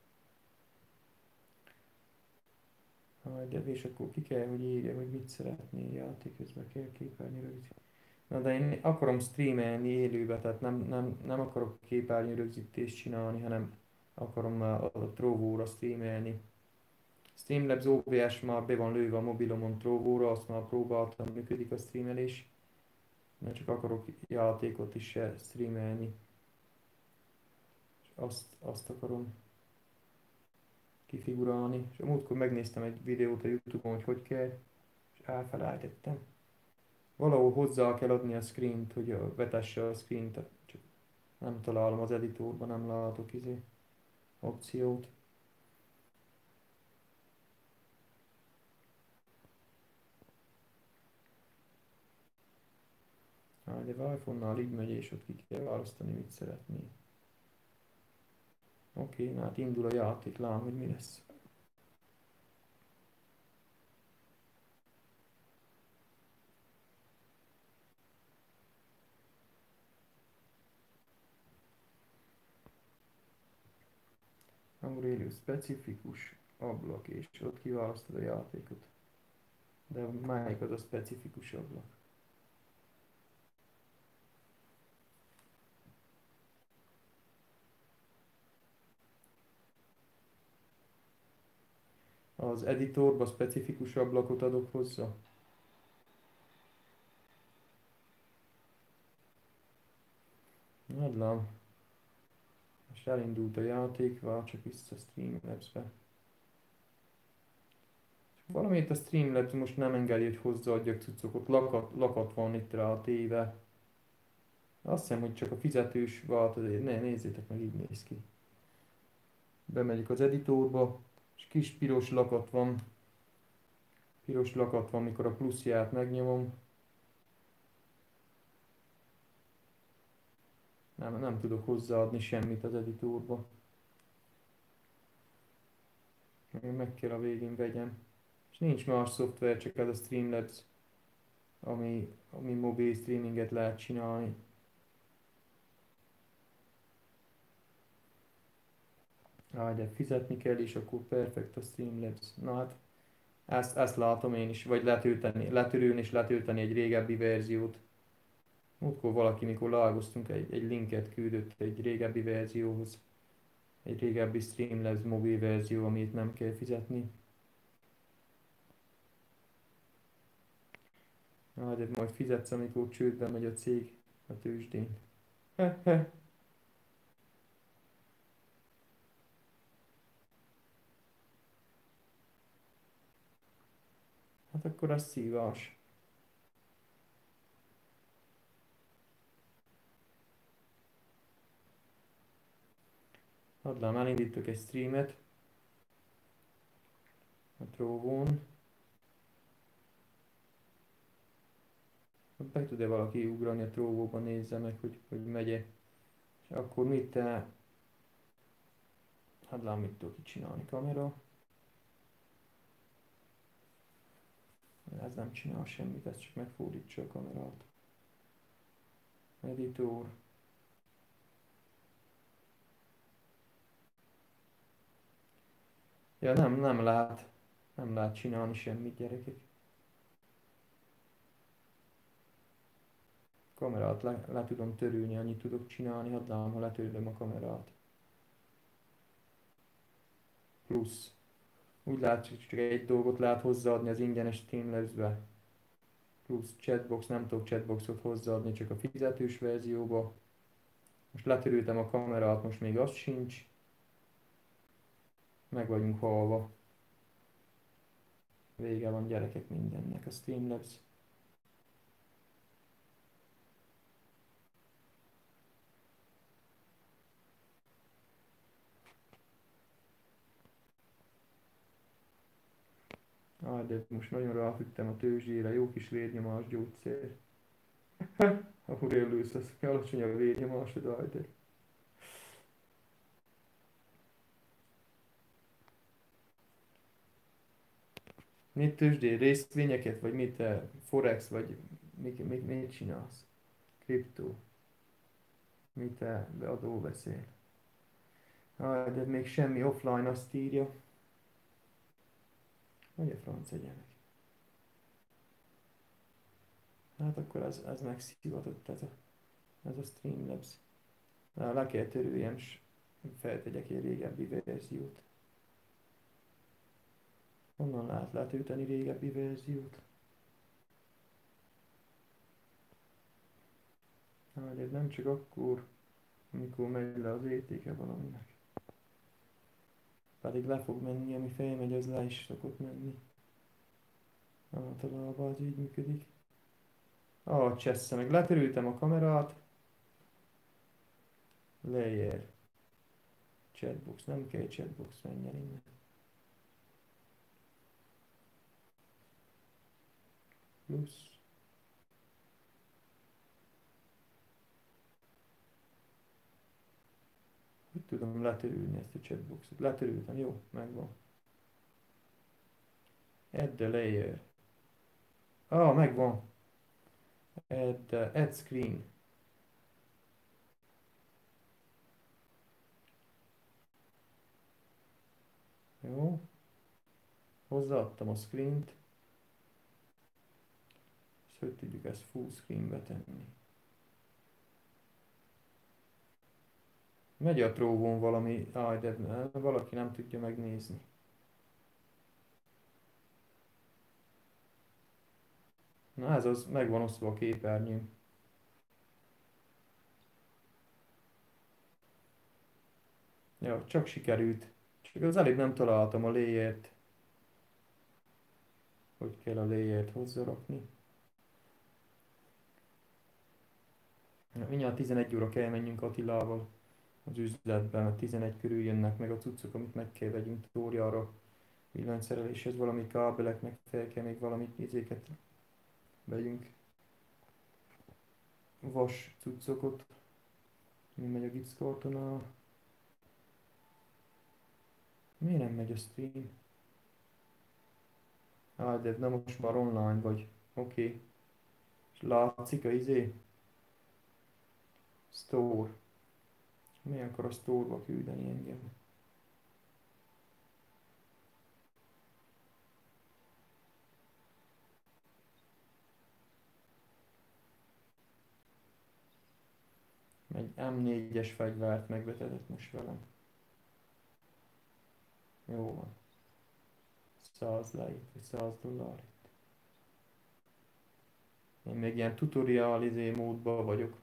De és akkor ki kell, hogy írja, hogy mit szeretné, játék közben kell képernyőre rögzíteni. Na de én akarom streamelni élőbe, tehát nem akarok képernyő rögzítést csinálni, hanem akarom a Trovo-ra streamelni. Streamlabs OBS már be van lőve a mobilomon Trovo-ra, azt már próbáltam, működik a streamelés. Mert csak akarok játékot is streamelni. És azt akarom kifigurálni. És a múltkor megnéztem egy videót a Youtube-on, hogy kell, és elfelejtettem. Valahol hozzá kell adni a screen-t, hogy vetesse a screen-t, csak nem találom az editorban, nem látok opciót. De az iPhone-nál így megy, és ott ki kell választani, mit szeretnél. Oké, na hát indul a játék, lám, hogy mi lesz. Aurelio specifikus ablak, és ott kiválasztod a játékot. De melyik az a specifikus ablak? Az editorba specifikus ablakot adok hozzá. Adlám. Most elindult a játék, vár csak vissza Streamlabs-be. Valamit a Streamlabs most nem engedi, hogy hozzáadjak cuccokat. Lakat van itt rá a téve. Azt hiszem, hogy csak a fizetős változat. Ne, nézzétek meg, így néz ki. Bemegyek az editorba, és kis piros lakat van. Piros lakat van, mikor a pluszját megnyomom. Nem tudok hozzáadni semmit az editorba. Meg kell a végén vegyem. És nincs más szoftver, csak ez a Streamlabs, ami mobil streaminget lehet csinálni. De fizetni kell, és akkor perfekt a Streamlabs. Na hát, ezt látom én is, vagy letörölni és letölteni egy régebbi verziót. Múltkor valaki, mikor lágoztunk, egy linket küldött egy régebbi verzióhoz. Egy régebbi Streamlabs mobil verzió, amit nem kell fizetni. De majd fizetsz, amikor csődbe megy a cég a tőzsdén. Hát akkor az szívás. Adlám, elindítok egy streamet a Trovón. Be tud-e valaki ugrani a Trovóba, nézze meg, hogy megye. És akkor adlám, mit tudok itt csinálni, kamera. Ez nem csinál semmit, ez csak megfordítsa a kamerát. Editor. Ja, nem lehet. Nem lehet csinálni semmit, gyerekek. Kamerát le tudom törülni, annyit tudok csinálni, adlám, ha letörlöm a kamerát. Plusz. Úgy lehet, hogy csak egy dolgot lehet hozzáadni az ingyenes Streamlabs-be. Plusz chatbox, nem tudok chatboxot hozzáadni, csak a fizetős verzióba. Most letörültem a kamerát, most még az sincs. Meg vagyunk halva. Vége van, gyerekek, mindennek a Streamlabs. De most nagyon ráfügtem a tőzsdére, jó kis vérnyomás gyógyszer. Aurelius, az alacsony a vérnyomásod, de. Mit tőzsdé? Részvényeket? Vagy mit? Forex? Vagy mit csinálsz? Kriptó? Mit beadó beszél? De még semmi offline, azt írja. Hogy a franc egyenek? Hát akkor ez megszivatott ez a Streamlabs. Le kell törüljem. feltegyek egy régebbi verziót. Honnan lehet letölteni régebbi verziót? Hát ez nem csak akkor, amikor megy le az értéke valaminek. Pedig le fog menni, ami felmegy, az le is szokott menni. Általában az így működik. Csessze, meg letörültem a kamerát. Layer. Chatbox, nem kell chatbox, menjen innen. Plusz. Hogy tudom letörülni ezt a chatboxot? Letörültem, jó, megvan. Add the layer. Megvan. Add screen. Jó. Hozzáadtam a screen-t. És hogy tudjuk ezt full screen-be tenni? Megy a tróvón valami, de valaki nem tudja megnézni. Na ez az, meg van osztva a képernyőn. Ja, csak sikerült. Csak az előbb nem találtam a layert. Hogy kell a layert hozzárakni. Ja, mindjárt 11 óra kell menjünk Attilával az üzletben, mert 11 körül jönnek meg a cuccok, amit meg kell vegyünk Tóriára. Villanyszereléshez valami kábelek, meg fel kell még valami izéket vegyünk. Vas cuccokat. Mi megy a gipszkartonnal? Miért nem megy a stream? De nem most már online vagy. Oké. Okay. És látszik a Store. Mi akar a store-ba küldeni engem? Egy M4-es fegyvert megvetetett most velem. Jó van. 100 leit, vagy $100. Én még ilyen tutorial módban vagyok.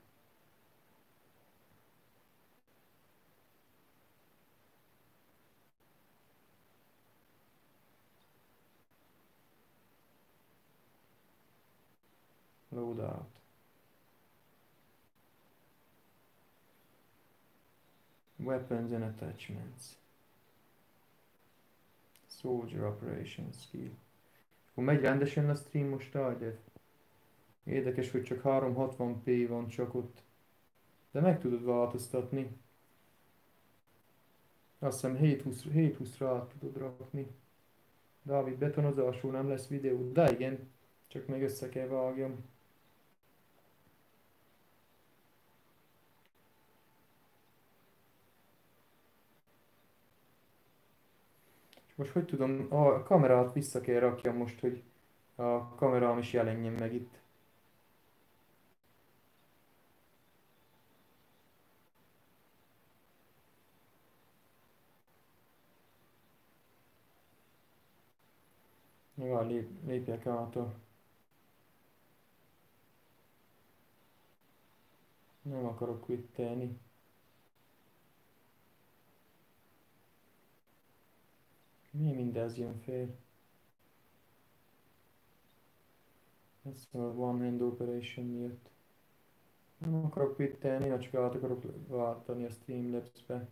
Loadout. Weapons and attachments. Soldier operation skill. Akkor megy rendesen a stream most, de érdekes, hogy csak 360p van csak ott. De meg tudod változtatni. Azt hiszem 720-ra át tudod rakni. Dávid, betonozásról nem lesz videó. De igen, csak meg össze kell vágjam. Most hogy tudom, a kamerát vissza kell rakjam most, hogy a kamerám is jelenjen meg itt. Nyilván lépjek át a... Nem akarok quittelni. Mi mindez jön fél? Ez a one hand operation miatt. Nem akarok quittelni, csak át akarok váltani a Streamlabs-be.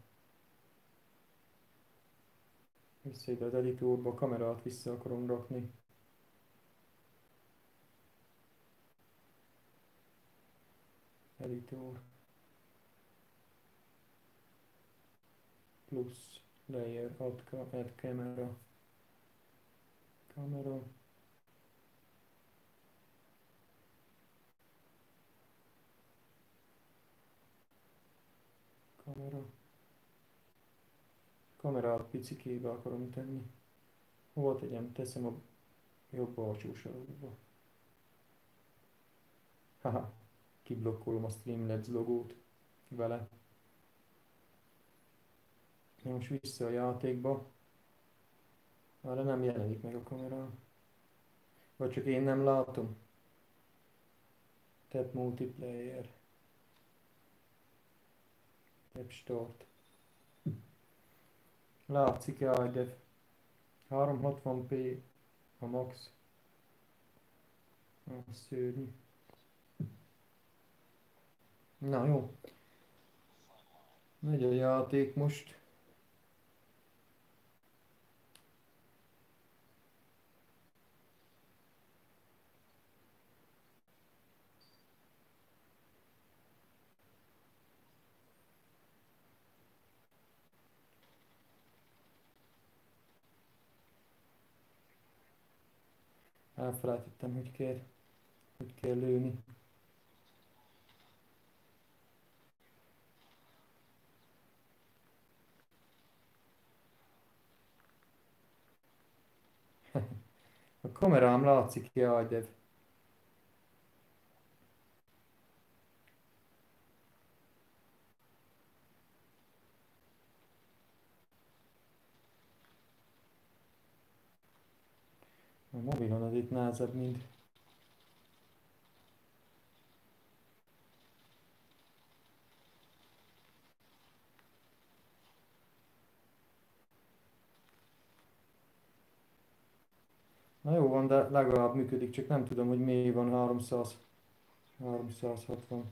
Vissza ide az editorba, a kamerát vissza akarom rakni. Editor. Plusz layer, add camera. Kamera. Kamera. Kamerát picikébe akarom tenni. Hova tegyem? Teszem a jobb alsó sarokba. Haha, kiblokkolom a Streamlabs logót vele. Most vissza a játékba. Arra nem jelenik meg a kamerán. Vagy csak én nem látom. Tap multiplayer. Tap start. Látszik-e iDev? 360p a max. Az szörnyű. Na jó. Megy a játék most. Elfelejtettem, hogy kell lőni. A kamerám látszik, jaj, de a mobilon az itt nehezebb, mint... Na jó van, de legalább működik, csak nem tudom, hogy miért van 300, 360.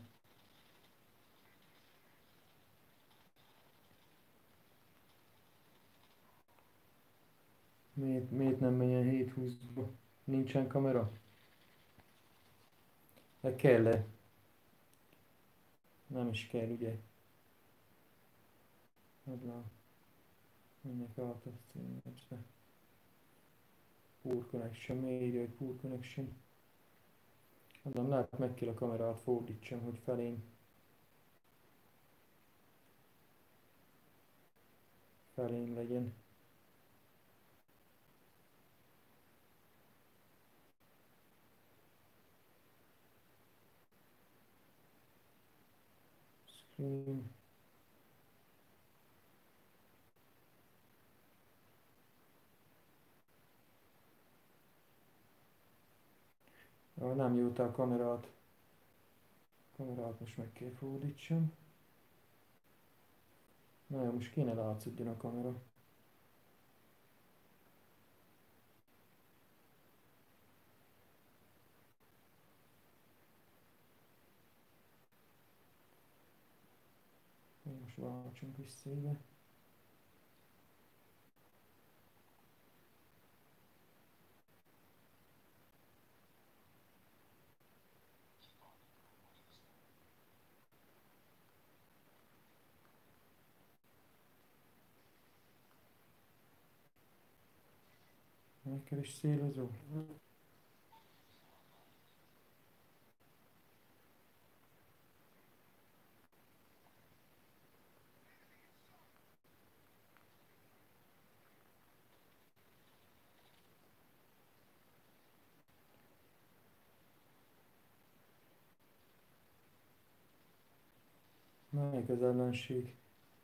Miért nem menjen 720-ba? Nincsen kamera? De kell-e? Nem is kell, ugye? Hát lá, menjek át a streambe. Poor connection, miért egy poor connection? Mondom, lehet meg kell a kamerát fordítsam, hogy felén legyen. Screen. Nem jót a kamerát. Kamerát most meg kell fordítsam. Na jó, most kéne látszódjon a kamera. Most váltsunk vissza ide. Neked is szélező. Melyik az ellenség?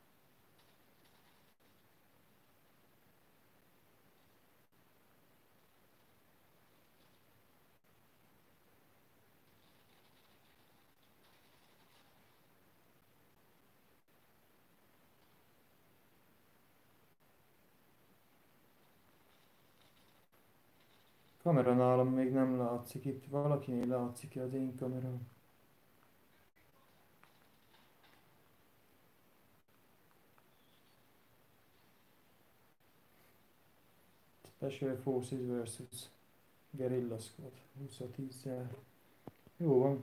Kamera nálam még nem látszik. Itt valakinél látszik-e az én kamerám? Special Forces versus Guerrilla Squad. 20-10-szel. Jó van.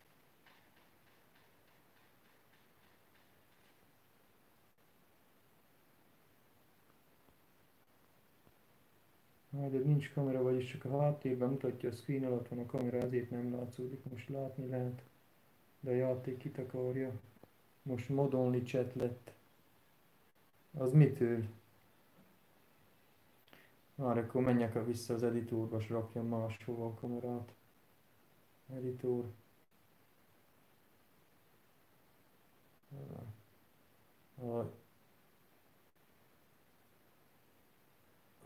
De nincs kamera, vagyis csak a háttérben mutatja, a screen alatt van a kamera, ezért nem látszódik. Most látni lehet, de a játék kitakarja. Most mod only chat lett. Az mitől? Már akkor menjek vissza az editorba, és rakjam máshova a kamerát. Editor. A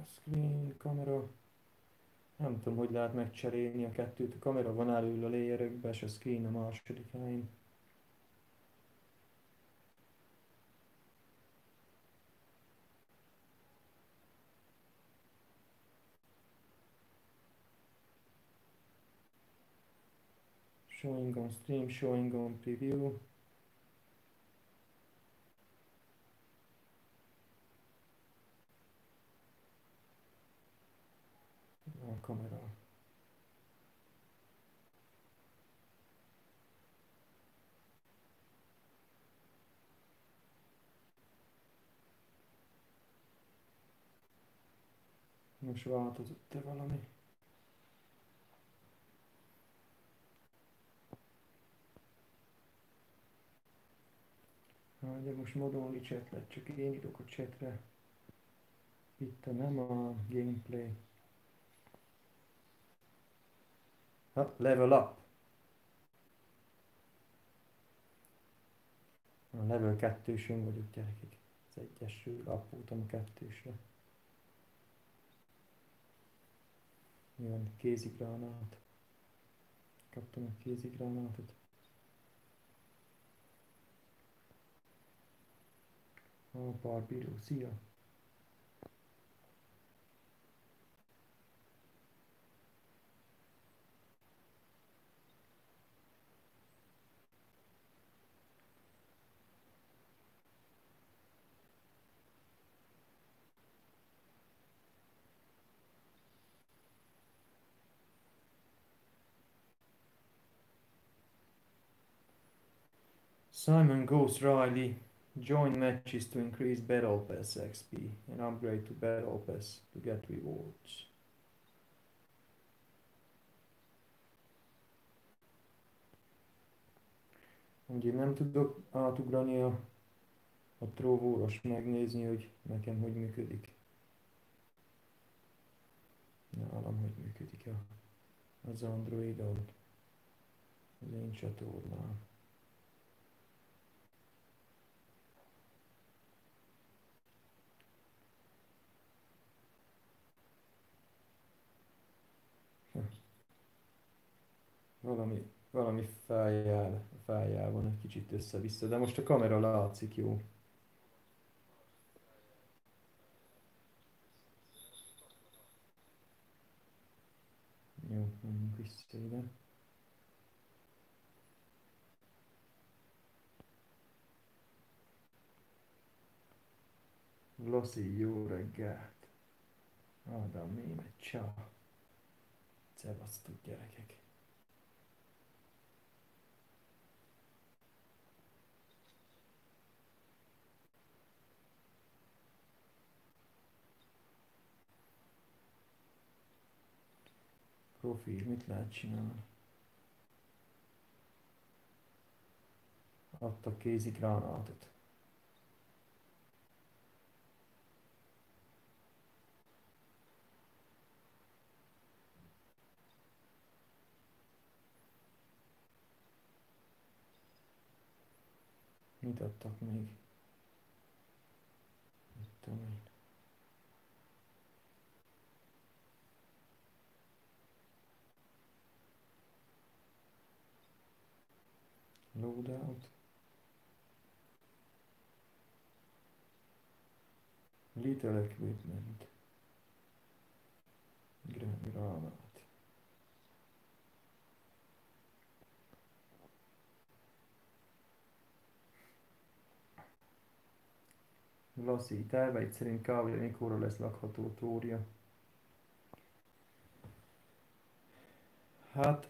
Screen, kamera. Nem tudom, hogy lehet megcserélni a kettőt. A kamera van elől a layerökbe, és a screen a második helyen. Showing on stream, showing on preview. A kamera. Most változott-e valami? De most modulni chat lett, csak én írok a chatre. Itt nem a gameplay. Ha, level up. A level 2-sön vagyok, gyerekek. Az egyesről appultam a 2-sre. Jön kézigránát. Kaptam egy kézigránátot. Barbíró, szia! Simon Ghost Riley. Join matches to increase Battle Pass XP and upgrade to Battle Pass to get rewards. Ugye nem tudok átugrani a tróvóros, megnézni, hogy nekem hogy működik. Nálam hogy működik az Androidon, az én csatornám. Valami feljel van egy kicsit össze-vissza, de most a kamera látszik jó. Jó, menjünk vissza ide. Loszi, jó reggelt! Ádám német, csá! Szevasztok, gyerekek! Profil, mit lehet csinálni? Adtak kézigránátot. Mit adtak még? Mit tudom én. Loadout. Little equipment. Granát. Lassi, terveid szerint kb. Mikorra lesz lakható Tória? Hát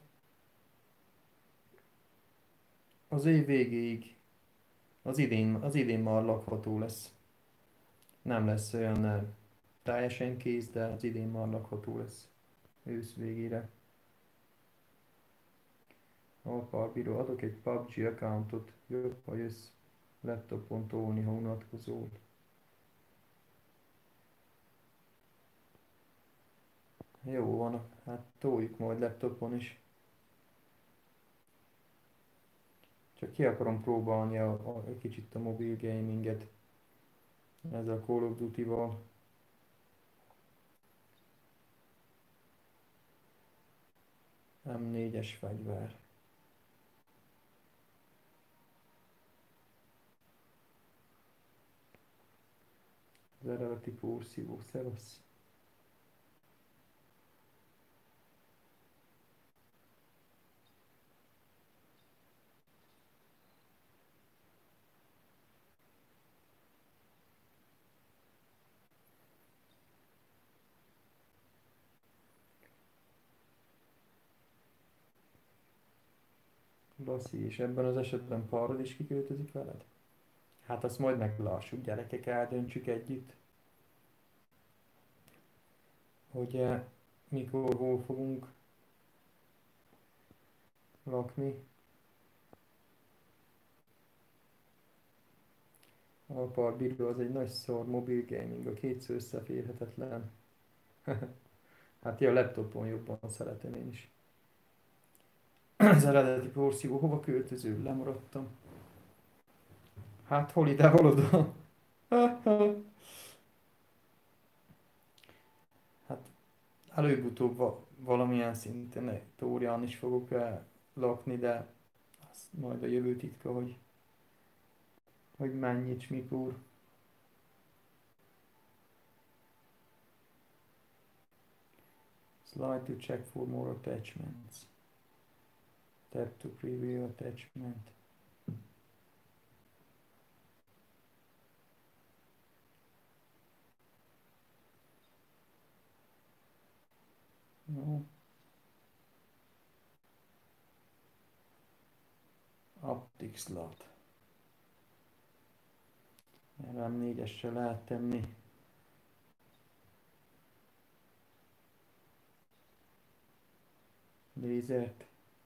az év végéig, az idén már lakható lesz. Nem lesz olyan teljesen kész, de az idén már lakható lesz. Ősz végére. Alparbíró, adok egy PUBG accountot, jobb, ha jössz laptopon tolni, ha unatkozol. Jó van, hát toljuk majd laptopon is. Csak ki akarom próbálni egy kicsit a mobil gaminget ezzel a Call of Duty-val. M4-es fegyver. Az eredeti porszívó, szevasz. Laci, és ebben az esetben párod is kiköltözik veled? Hát azt majd meglássuk, gyerekek, eldöntsük együtt, hogy mikor, hol fogunk lakni. A parbíró az egy nagy szar, mobil gaming, a kétszer összeférhetetlen. Hát a laptopon jobban szeretem én is. Az eredeti porszívó, hova költöző? Lemaradtam. Hát hol ide, hol oda. Hát előbb-utóbb valamilyen szinten Tórián is fogok lakni, de az majd a jövő titka, hogy mennyit, mikor. Slide to check for more attachments. Tap to preview attachment. No. Optic slot. Erre M4-esre lehet tenni. Lézert.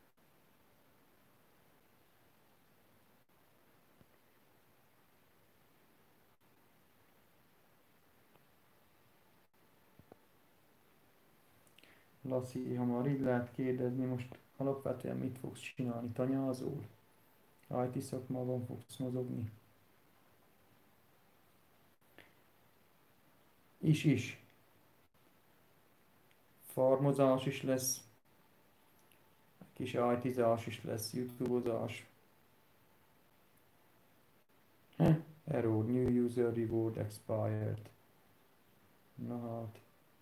Laci, ha már így lehet kérdezni, most alapvetően mit fogsz csinálni? Tanyázol? IT szakmában fogsz mozogni? Is. Farmozás is lesz, kis IT-zás is lesz, YouTube-ozás. Error, new user reward expired. Na hát.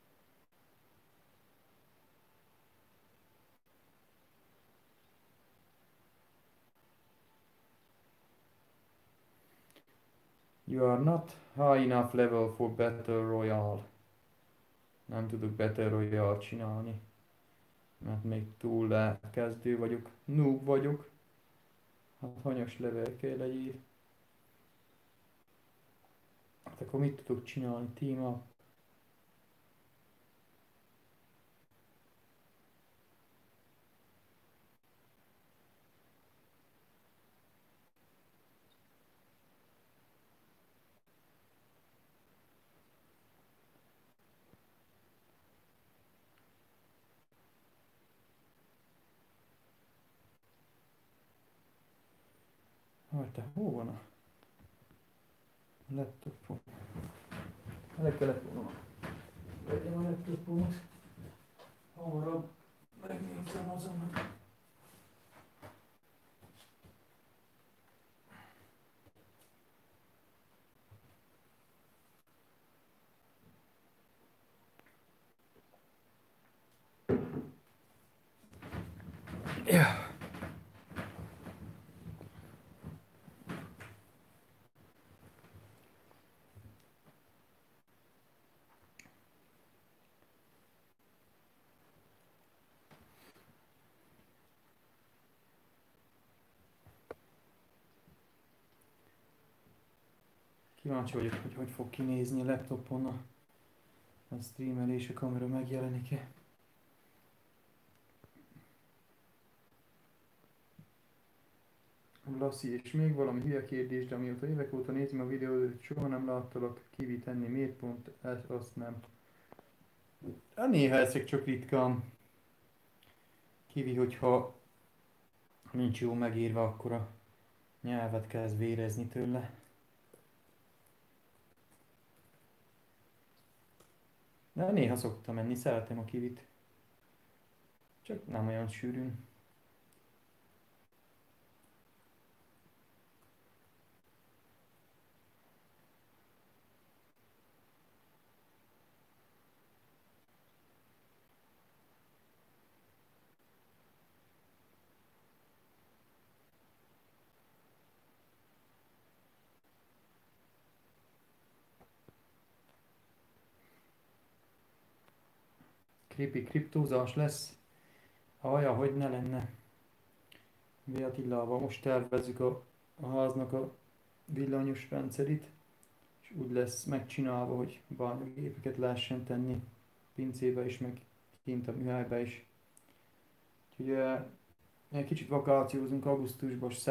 You are not high enough level for Battle Royale. Nem tudok Battle Royale csinálni, mert még túl kezdő vagyok, noob vagyok. Hát hanyas level kell legyél. Hát akkor mit tudok csinálni? Team up. Hát te hol van a laptopom? Le kellett volna vegyem a laptopomat. Hamarabb megnézem azon. Ja. Kíváncsi vagyok, hogy hogy fog kinézni a laptopon a streamelés, a kamera megjelenik-e. Laci, és még valami hülye kérdés, de amióta évek óta nézem a videót, soha nem láttalak Kiwi tenni. Miért pont azt nem? Hát néha ezek csak ritkán. Kiwi, hogyha nincs jó megírva, akkor a nyelvet kezd vérezni tőle. De néha szoktam menni, szeretem a Kiwit. Csak nem olyan sűrűn. Creepy kriptózás lesz. Haja, hogy ne lenne. Mi Attilával most tervezzük a háznak a villanyos rendszerét, és úgy lesz megcsinálva, hogy bányagépeket lehessen tenni pincébe is, meg kint a műhelybe is. Úgyhogy egy kicsit vakációzunk augusztusban, és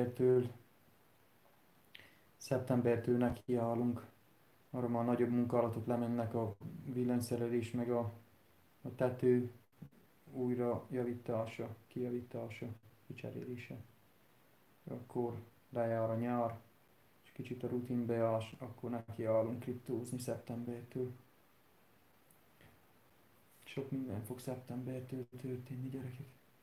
szeptembertől nekiállunk. Arra már nagyobb munkálatok lemennek, a villanyszerelés, meg a tető újra javítása, kijavítása, kicserélése. Akkor lejár a nyár, és kicsit a rutin beáll, akkor nekiállunk kriptózni szeptembertől. Sok minden fog szeptembertől történni, gyerekek.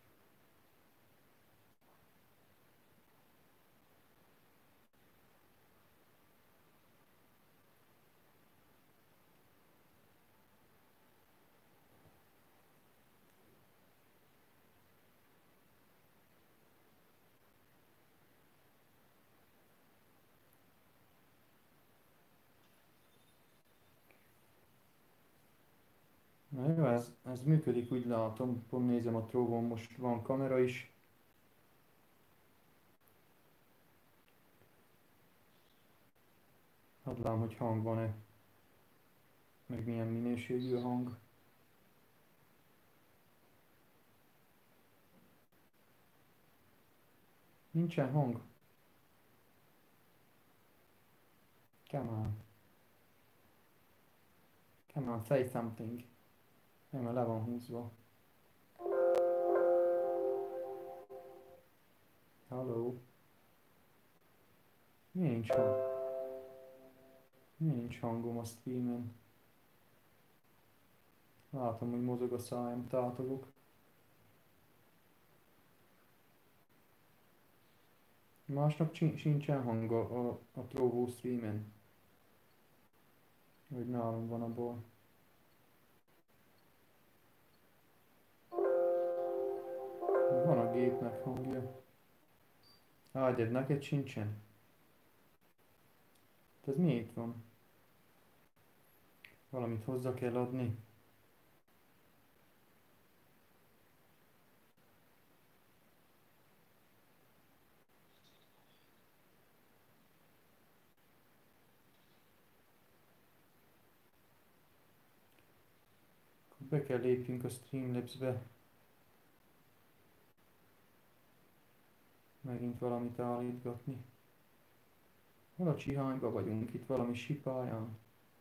Na jó, ez működik, úgy látom. Pont nézem a Trovon, most van kamera is. Hadd lám, hogy hang van-e, meg milyen minőségű a hang. Nincsen hang. Come on. Come on, say something. Nem, le van húzva. Hello. Nincs hang. Nincs hangom a streamen. Látom, hogy mozog a szájam, tátogok. Másnak sincsen hang a Trovo streamen. Hogy nálam van a baj. Van a gépnek hangja. De neked sincsen. Ez mi itt van? Valamit hozzá kell adni. Be kell lépjünk a Streamlabs-be. Megint valamit állítgatni. Hol a csihányba vagyunk? Itt valami sipályán.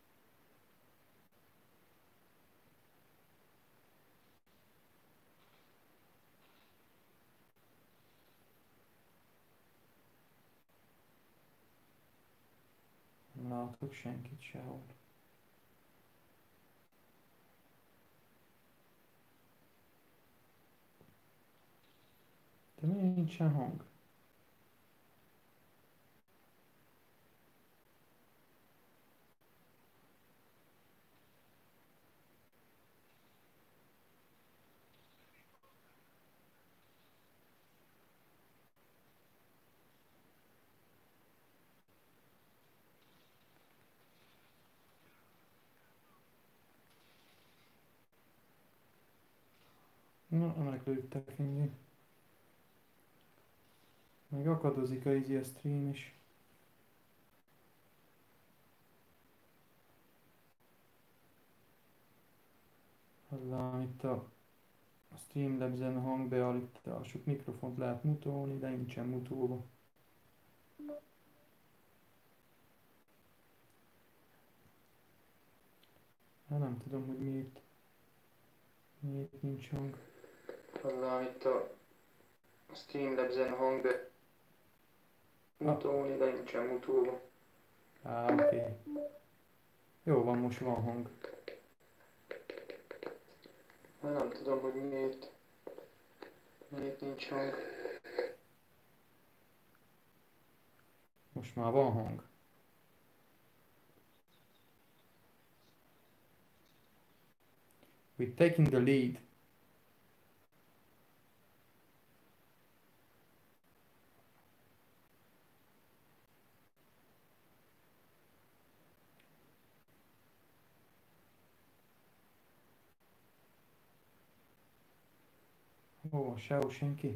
Nem látok senkit sehol. De miért nincsen hang? Na, meglőttek engem. Meg akadozik a stream is. Hallám itt a Streamlabs-en hangbeállításuk, mikrofont lehet mutolni, de nincsen mutolva. Hát nem tudom, hogy miért nincs hang. Hallám itt a Streamlabs-en hangbe mutolni, de nincsen mutolva. Oké. Jó van, most van hang. Hát nem tudom, hogy miért. Itt nincs hang. Most már van hang. We're taking the lead. Ó, sehol senki.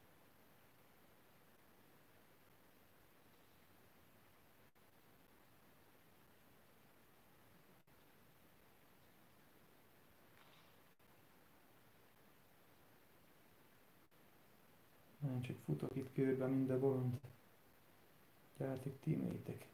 Én csak futok itt körbe, mint a bolond. Gyertek, teamétek.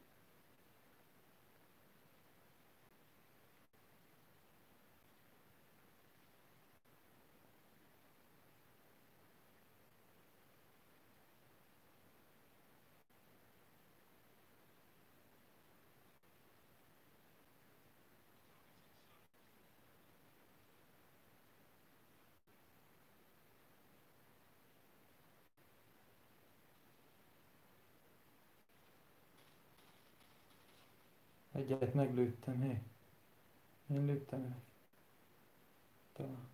Egyet meglőttem, hé. Én lőttem el. Talán.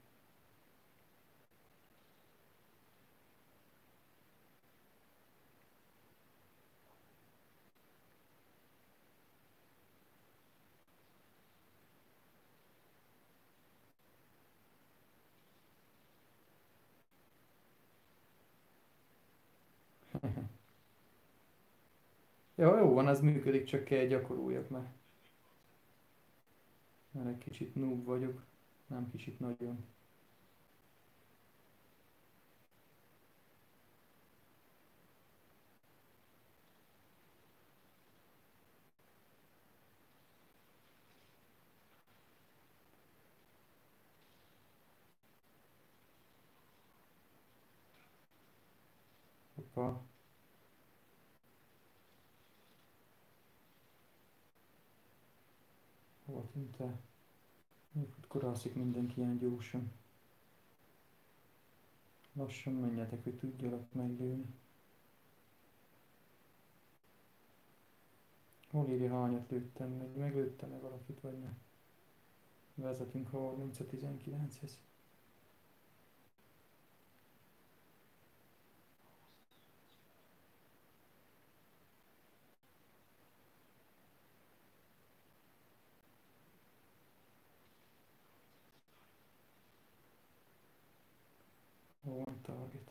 Ja, jó van, ez működik, csak kell gyakoroljak meg. Mert egy kicsit noob vagyok. Nem kicsit, nagyon. Hoppá. Hova tűnt el? Még ott korászik mindenki ilyen gyorsan. Lassan menjetek, hogy tudjalak meglőni. Hol írja, hányat lőttem meg? Meglőttem meg valakit, vagy nem? Vezetünk 30-19-hez. Hol van target?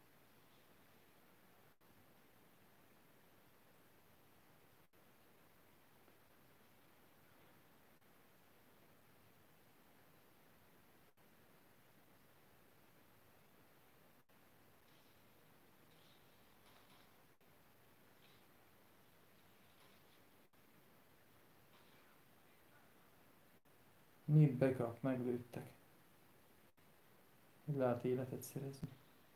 Need backup, meglőttek. Hogy lehet életet szerezni.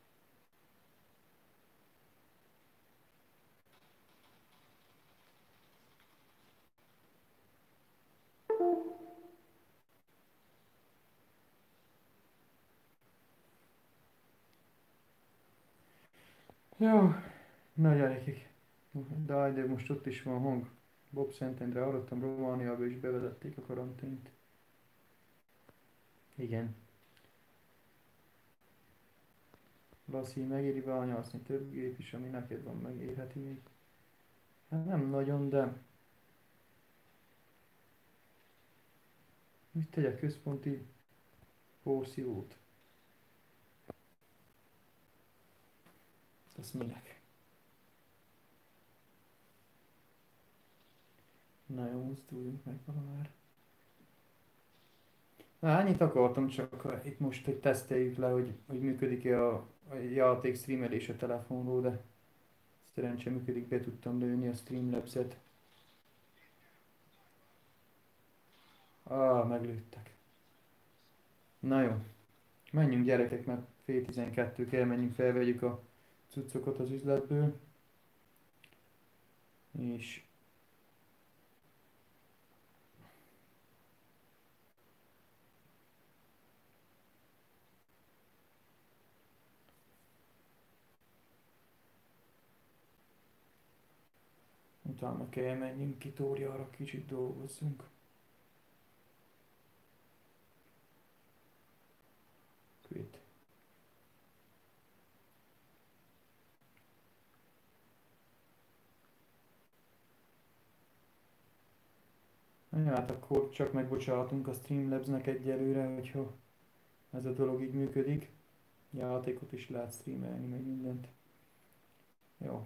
Jó, na gyerekek. De most ott is van hang. Bob Szentendre hallottam, Romániába is bevezették a karantént. Igen. Laci, megéri bányászni több gép is, ami neked van, megérheti még. Hát nem nagyon, de mit tegyek, központi porszívót? Azt minek? Na jó, mozduljunk meg valamára. Na, ennyit akartam csak itt most, hogy teszteljük le, hogy működik-e a játék streamelés a telefonról, de szerencsére működik, be tudtam lőni a Streamlabs-et. Meglőttek. Na jó, menjünk gyerekek, mert fél 12 kell, menjünk, felvegyük a cuccokat az üzletből. És utána kell menjünk ki Tóriára, kicsit dolgozzunk. Quit. Ja, hát akkor csak megbocsátunk a Streamlabsnek egyelőre, hogyha ez a dolog így működik. Játékot is lehet streamelni, meg mindent. Jó,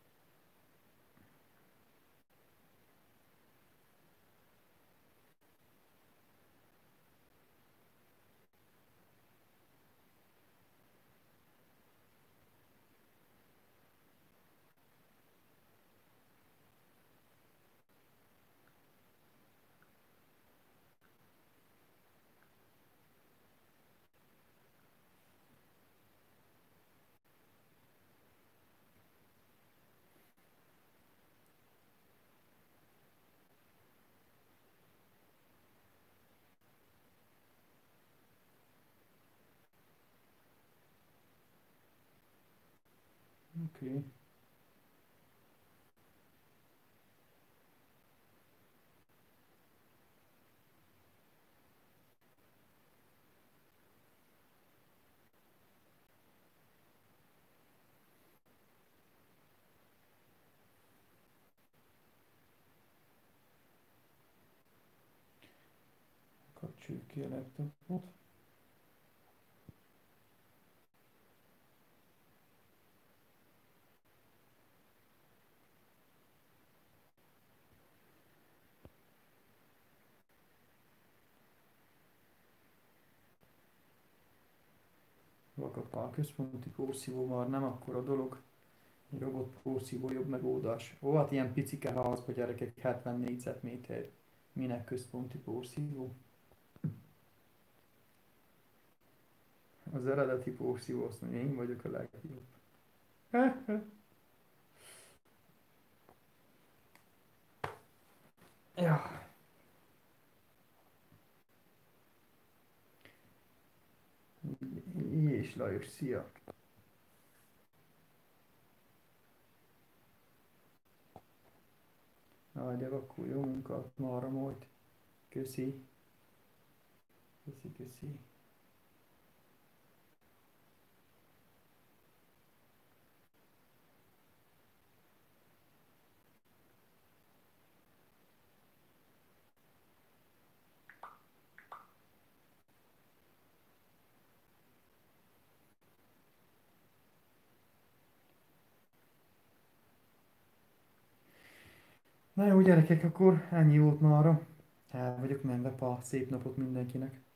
oké. Okay. Kapcsoljuk ki a laptopot. Vakapál központi porszívó már nem akkora dolog. Egy robot porszívó jobb megoldás. Ó, hát ilyen picike házba gyerekek, 70 négyzetméter. Minek központi porszívó? Az eredeti porszívó azt mondja, én vagyok a legjobb. Ja. És Lajos, szia! De akkor jó munkát mára majd. Köszi. Köszi, köszi. Na jó gyerekek, akkor ennyi volt mára. El vagyok menve, pa, szép napot mindenkinek.